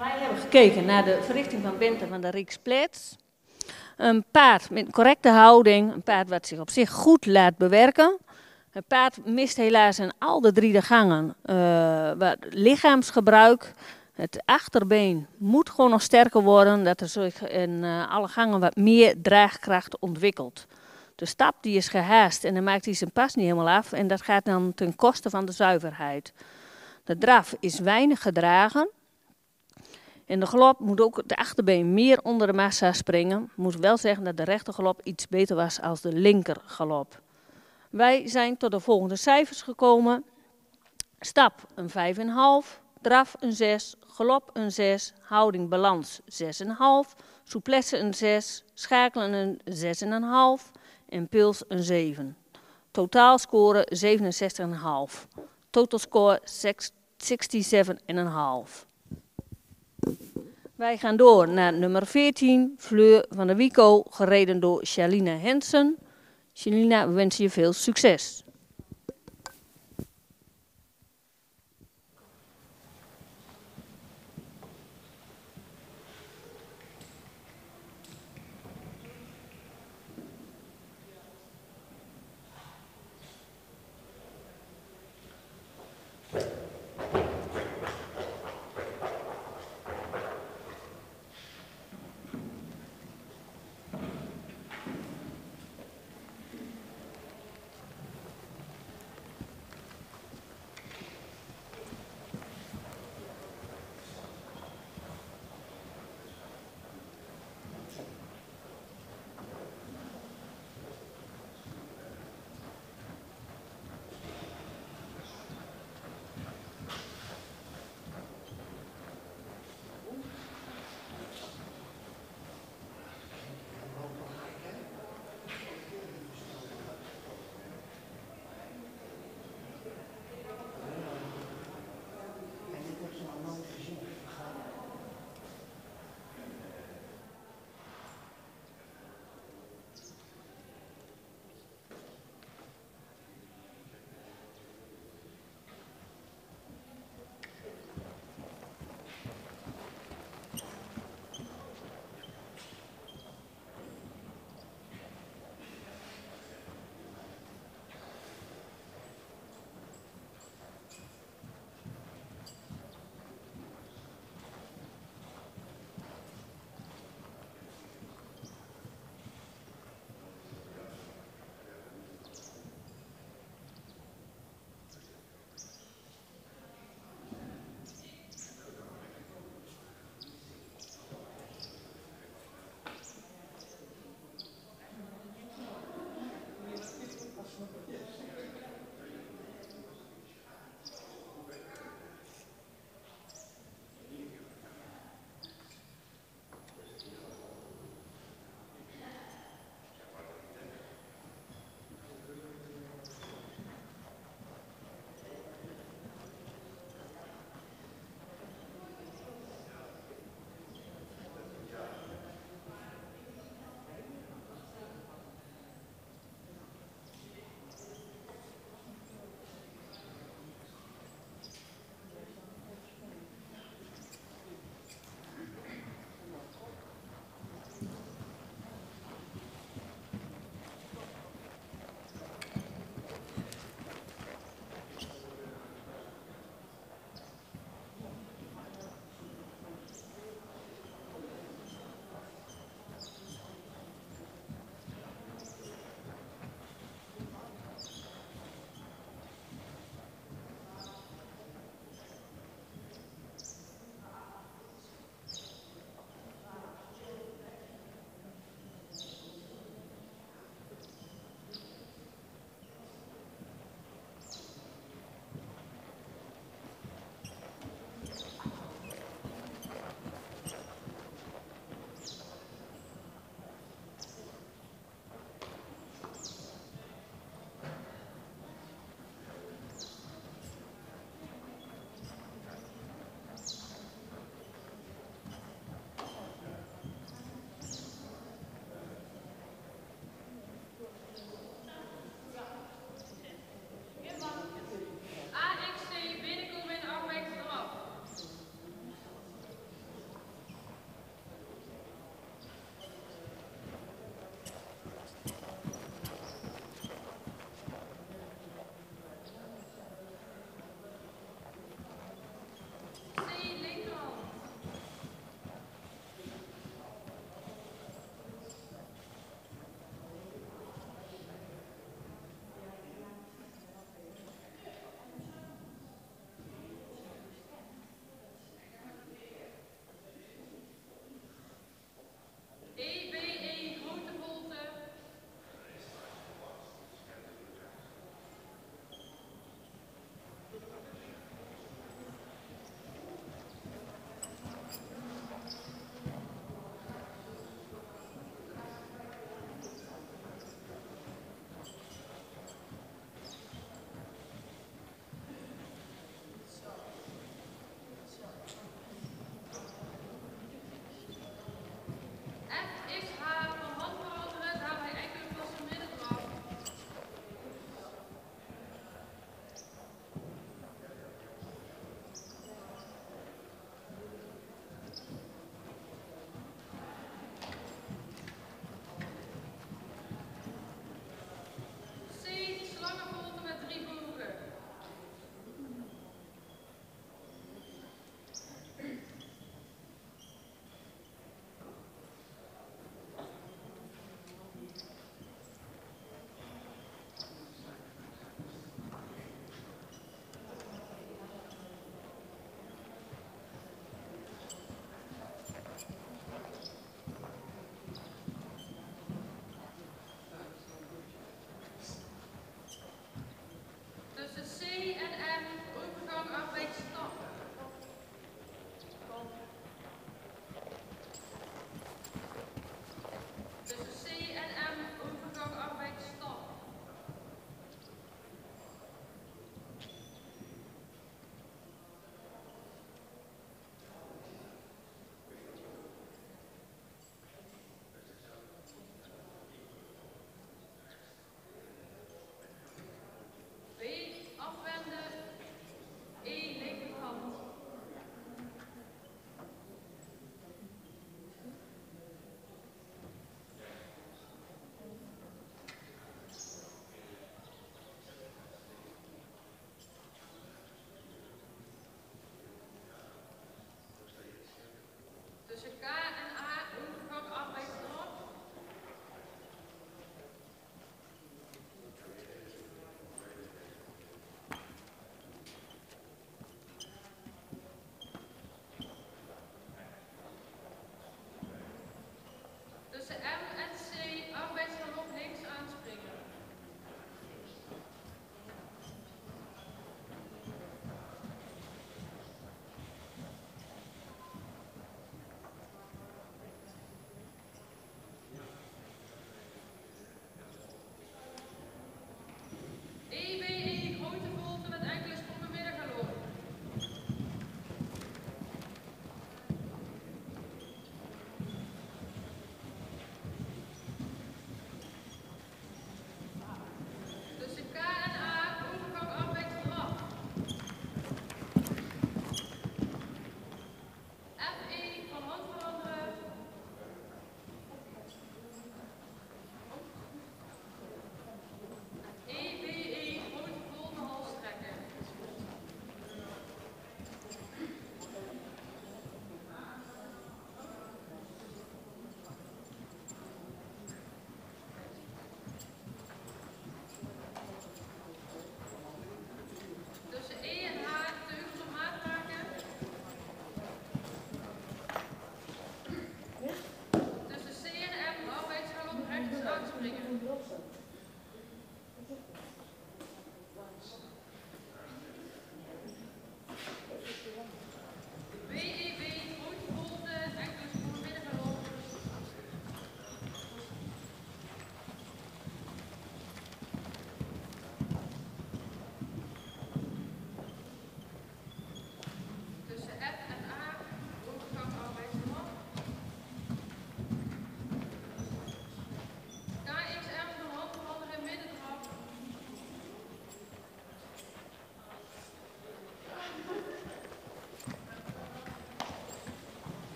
Wij hebben gekeken naar de verrichting van Bente van de Rijksplaats. Een paard met een correcte houding, een paard wat zich op zich goed laat bewerken. Het paard mist helaas in al de drie de gangen uh, wat lichaamsgebruik. Het achterbeen moet gewoon nog sterker worden, dat er zich in uh, alle gangen wat meer draagkracht ontwikkelt. De stap die is gehaast en dan maakt hij zijn pas niet helemaal af en dat gaat dan ten koste van de zuiverheid. De draf is weinig gedragen. En de galop moet ook het achterbeen meer onder de massa springen. Ik moet wel zeggen dat de rechtergalop iets beter was als de linkergalop. Wij zijn tot de volgende cijfers gekomen. Stap een vijf komma vijf, draf een zes, galop een zes, houding balans zes komma vijf, souplesse een zes, schakelen een zes komma vijf en puls een zeven. Totaal score zevenenzestig komma vijf. Total score zesenzestig komma vijf. Wij gaan door naar nummer veertien, Fleur van der Wico, gereden door Shalina Hensen. Shalina, we wensen je veel succes.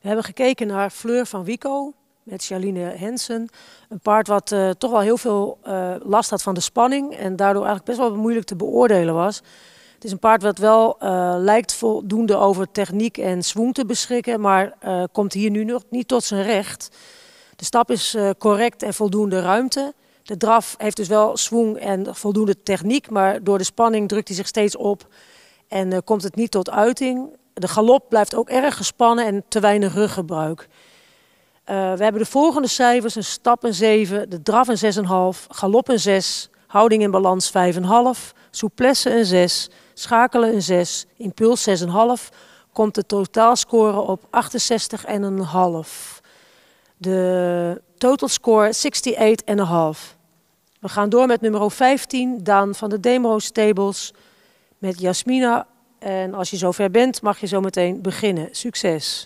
We hebben gekeken naar Fleur van Wico met Charline Hensen. Een paard wat uh, toch wel heel veel uh, last had van de spanning en daardoor eigenlijk best wel moeilijk te beoordelen was. Het is een paard wat wel uh, lijkt voldoende over techniek en swoeng te beschikken, maar uh, komt hier nu nog niet tot zijn recht. De stap is uh, correct en voldoende ruimte. De draf heeft dus wel swoeng en voldoende techniek, maar door de spanning drukt hij zich steeds op en uh, komt het niet tot uiting. De galop blijft ook erg gespannen en te weinig ruggebruik. Uh, we hebben de volgende cijfers: een stap een zeven, de draf een zes komma vijf, galop een zes, houding in balans vijf komma vijf, souplesse een zes, schakelen een zes, impuls zes komma vijf. Komt de totaalscore op achtenzestig komma vijf. De total score achtenzestig komma vijf. We gaan door met nummer vijftien, Daan van de Demo Stables met Jasmina. En als je zover bent, mag je zo meteen beginnen. Succes!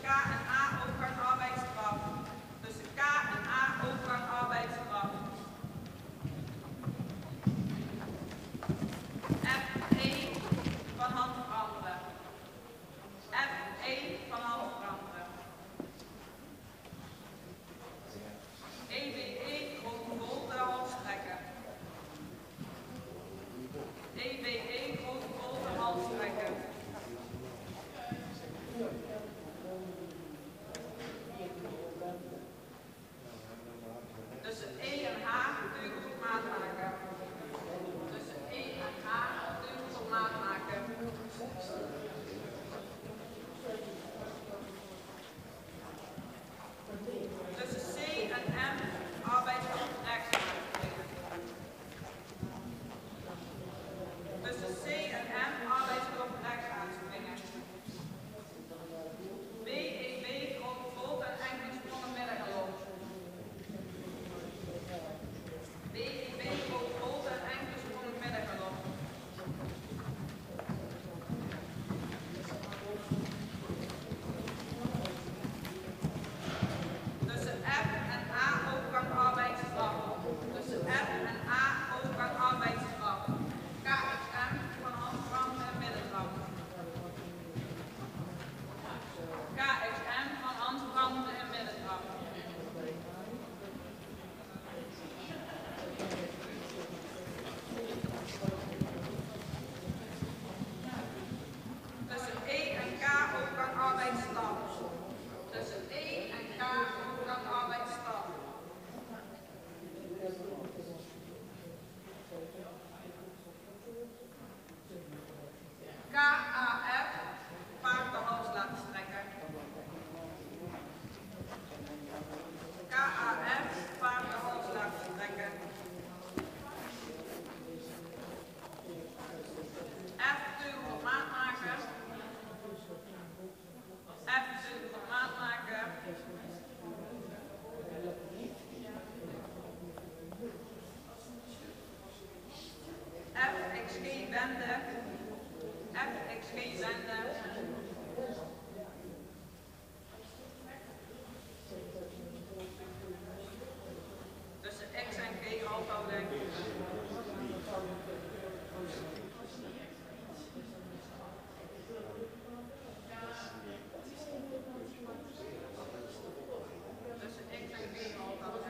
K en A overgang arbeidsstraf. Tussen K en A overgang arbeidsstraf. F één van hand veranderen. F één van hand veranderen. E B E grote volte hals trekken. E B E grote volte hals trekken. Tussen E en H teugels op maat maken. Tussen E en H teugels op maat maken. Tussen C en M arbeidsgroep rechts aanspringen. Tussen C en M arbeidsgroep rechts aanspringen. B E B grote volte en enkele sprongen middengalop. B E B grote volte en enkele sprongen middengalop. Tussen F en A overgang arbeidsstraf. Tussen F en A overgang arbeidsstraf. K X M van hand veranderen en middentrap. K X M van hand veranderen en middentrap. Tussen E en K overgang arbeidsstraf. Tussen E en K overgang arbeidsstraf. K A F paard de hals laten strekken. K A F paard de hals laten strekken. F teugel op maat maken. F teugel op maat maken. F X G wenden. F X G wenden. Tussen X en G halt houden. Tussen X en G halt houden.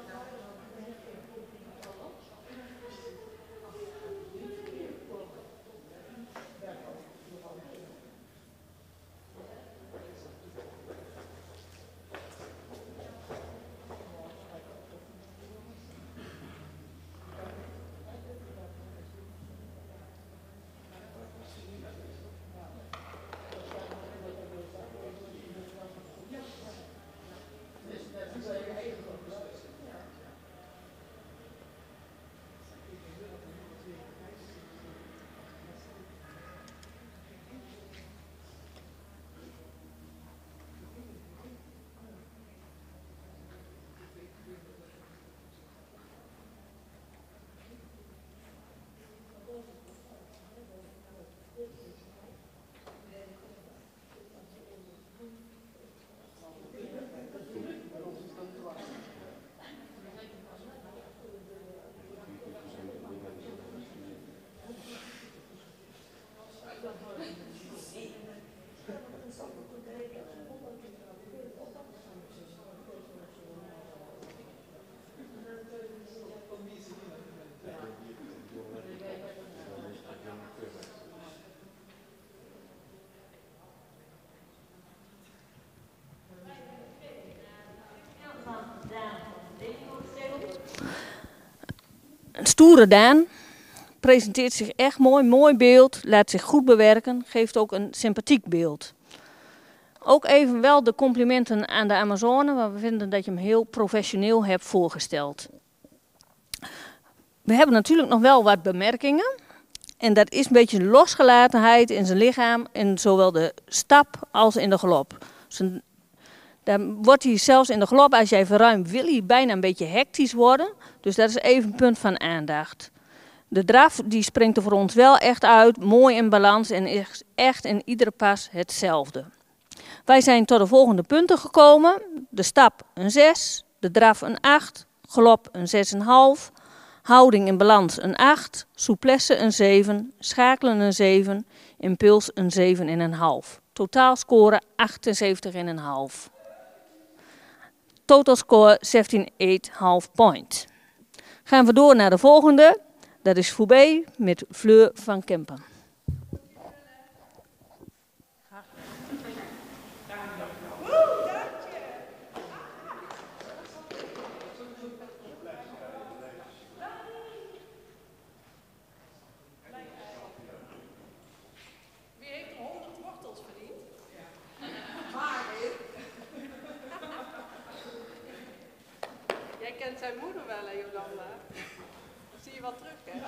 Een stoere Daan, presenteert zich echt mooi, mooi beeld, laat zich goed bewerken, geeft ook een sympathiek beeld. Ook even wel de complimenten aan de Amazone, want we vinden dat je hem heel professioneel hebt voorgesteld. We hebben natuurlijk nog wel wat bemerkingen. En dat is een beetje losgelatenheid in zijn lichaam, in zowel de stap als in de galop. Zijn, dan wordt hij zelfs in de galop, als jij verruimt, wil hij bijna een beetje hectisch worden. Dus dat is even een punt van aandacht. De draf die springt er voor ons wel echt uit, mooi in balans en is echt in iedere pas hetzelfde. Wij zijn tot de volgende punten gekomen. De stap een zes, de draf een acht, galop een zes komma vijf, houding in balans een acht, souplesse een zeven, schakelen een zeven, impuls een zeven komma vijf. Totaal score achtenzeventig komma vijf. Total score zeventien komma vijf point. Gaan we door naar de volgende. Dat is Foubé met Fleur van Kempen.
Wie heeft er honderd wortels verdiend? Jij kent zijn moeder wel, hè, Jolanda? Dan zie je wel terug, hè?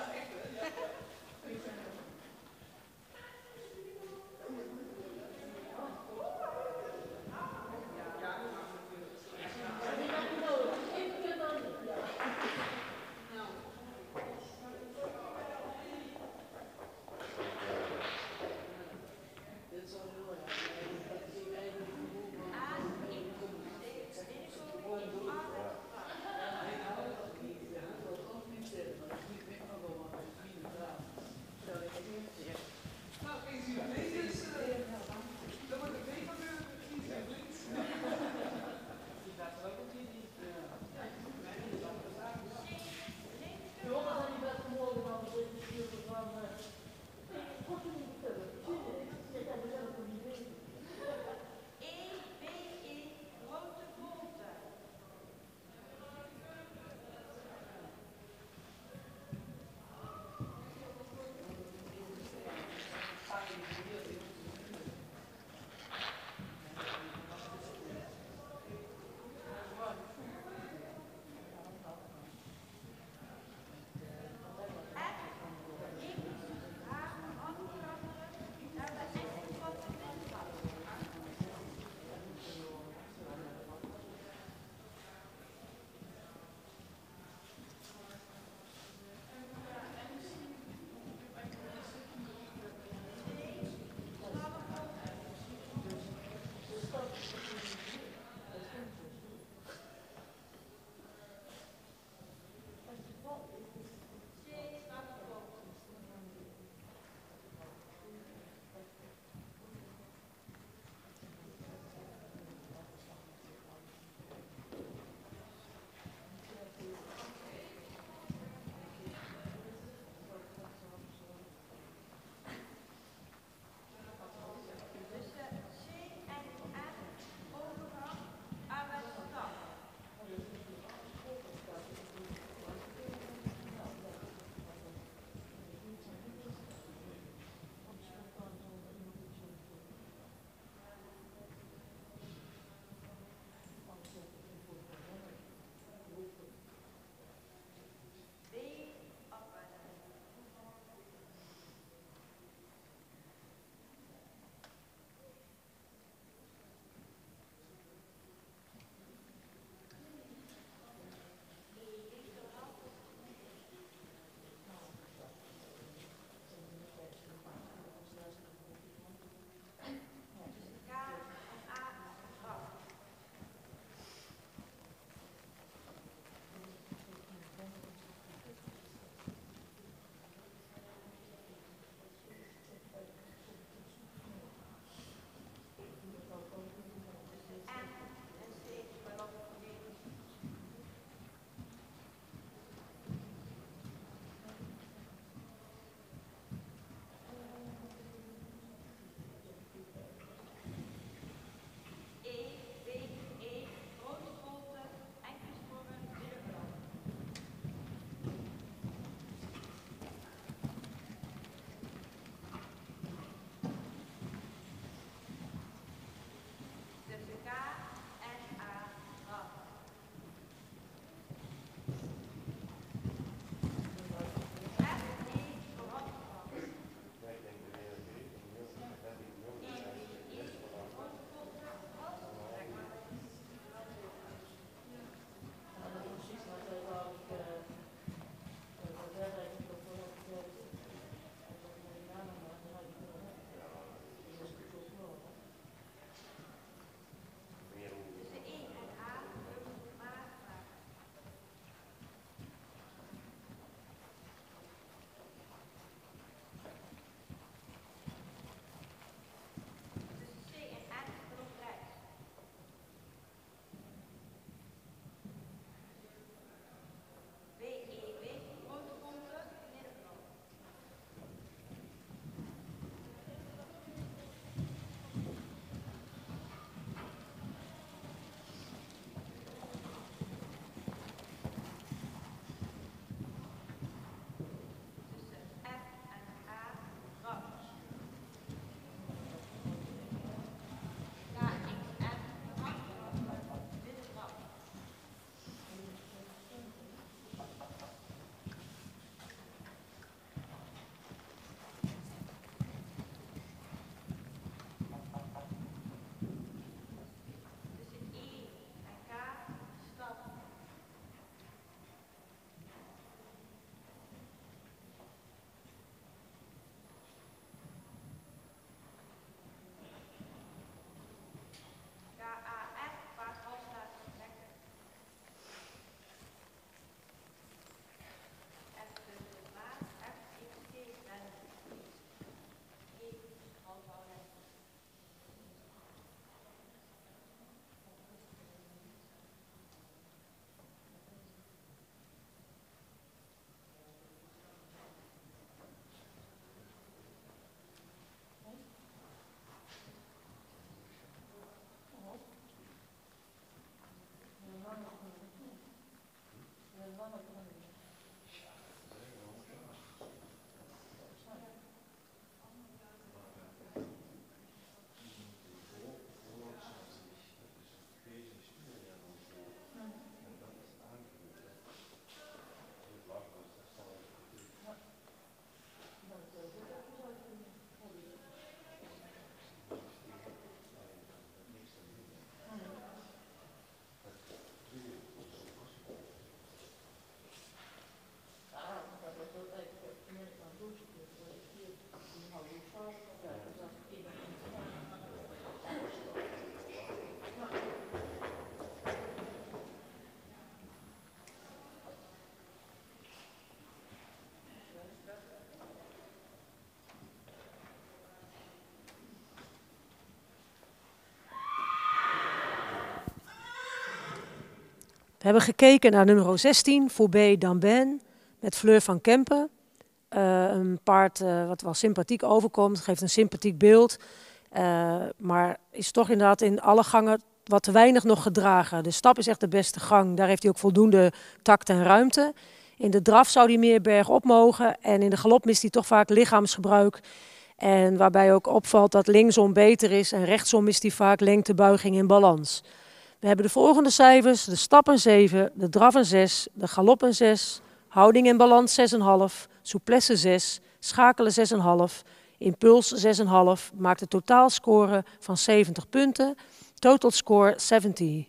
hebben gekeken naar nummer zestien, Foubé d'Ambin, met Fleur van Kempen. Uh, een paard uh, wat wel sympathiek overkomt, geeft een sympathiek beeld. Uh, maar is toch inderdaad in alle gangen wat te weinig nog gedragen. De stap is echt de beste gang. Daar heeft hij ook voldoende tact en ruimte. In de draf zou hij meer bergop mogen. En in de galop mist hij toch vaak lichaamsgebruik. En waarbij ook opvalt dat linksom beter is. En rechtsom mist hij vaak lengtebuiging in balans. We hebben de volgende cijfers. De stap een zeven, de draf een zes, de galop een zes, houding en balans zes komma vijf, souplesse zes, schakelen zes komma vijf, impuls zes komma vijf. Maakt een totaalscore van zeventig punten. Total score zeventig.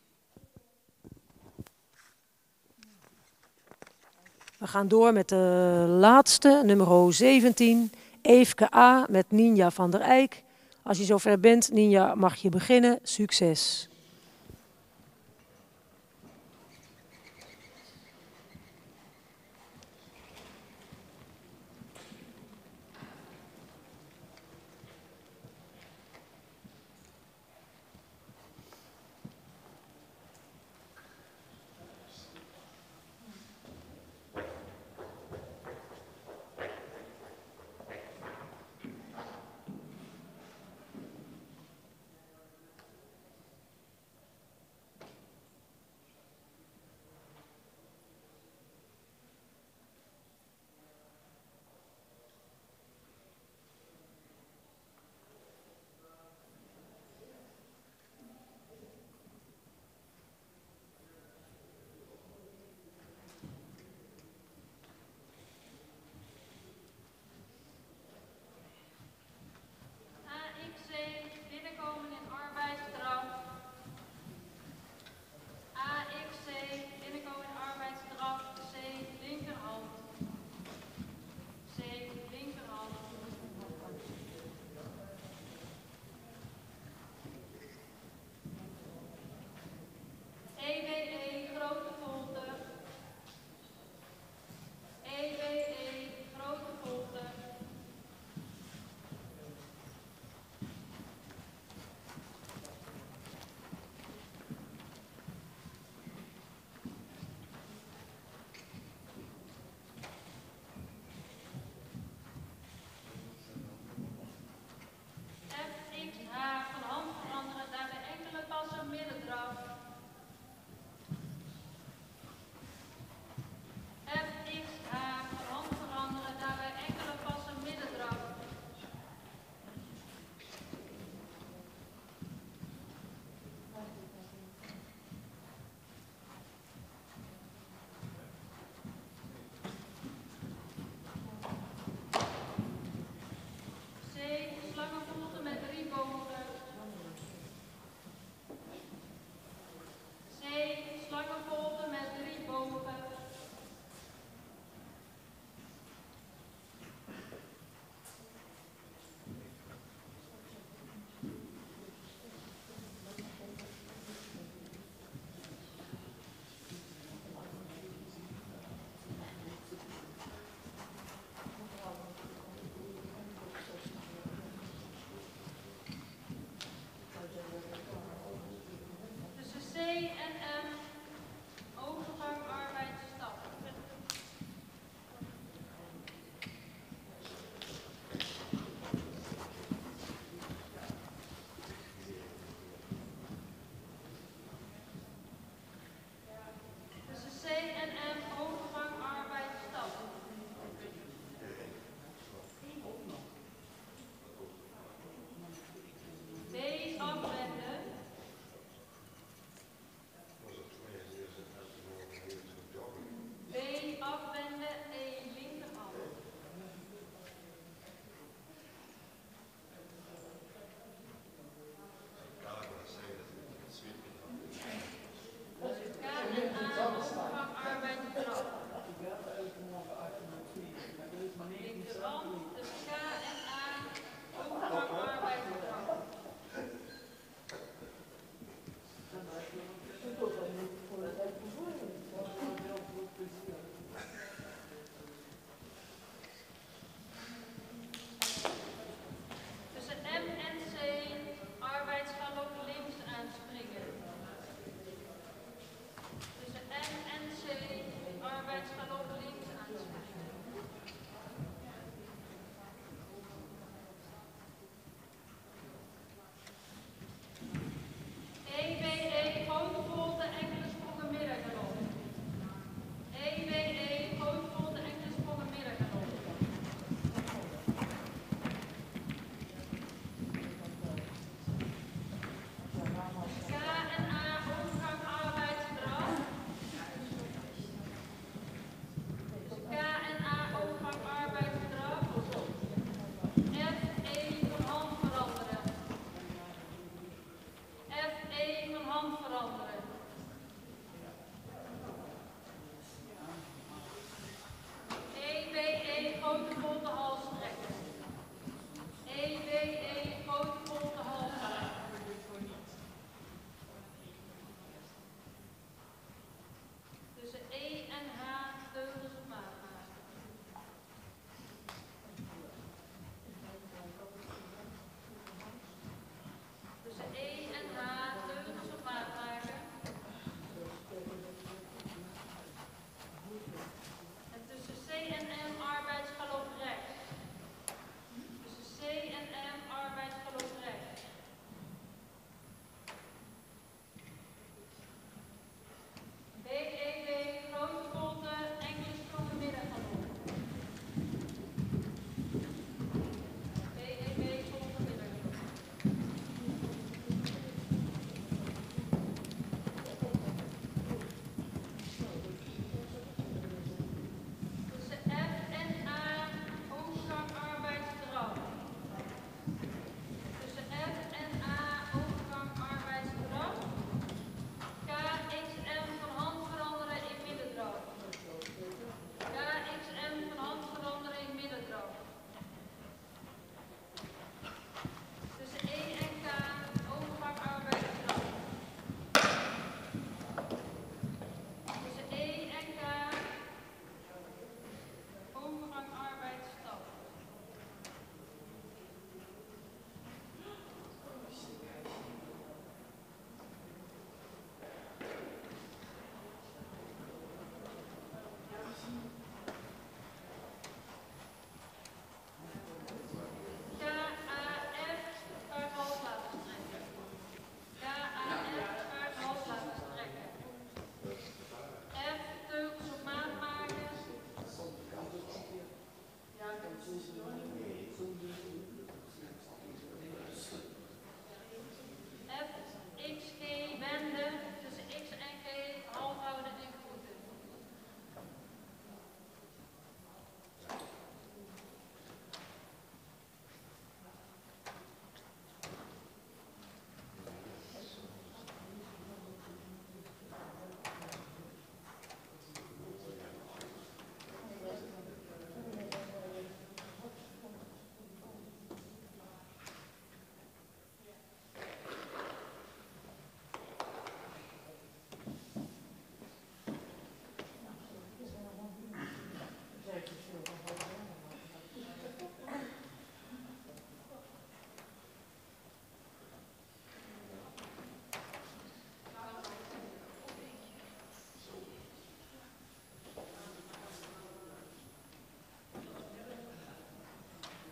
We gaan door met de laatste, nummer zeventien. Eefke A met Ninja van der Eyck. Als je zover bent, Ninja, mag je beginnen. Succes.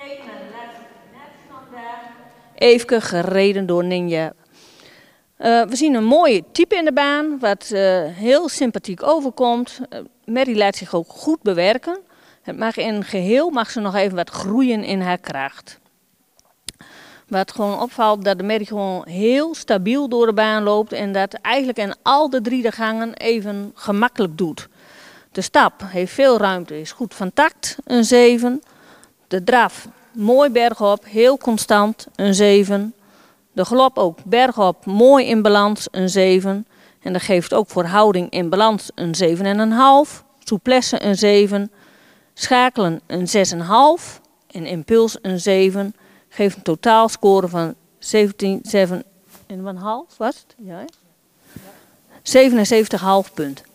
Even naar de laatste combinatie vandaag. Even gereden door Ninja. Uh, we zien een mooie type in de baan, wat uh, heel sympathiek overkomt. Uh, Mary laat zich ook goed bewerken. Het mag in geheel mag ze nog even wat groeien in haar kracht. Wat gewoon opvalt, dat de Mary gewoon heel stabiel door de baan loopt en dat eigenlijk in al de drie de gangen even gemakkelijk doet. De stap heeft veel ruimte, is goed van takt, een zeven. De draf, mooi bergop, heel constant, een zeven. De galop ook bergop, mooi in balans, een zeven. En dat geeft ook voor houding in balans een zeven komma vijf. Souplesse een zeven. Schakelen een zes komma vijf. En impuls een zeven. Geeft een totaalscore van zeventien, zeven komma vijf was het? Ja, zevenenzeventig komma vijf punt.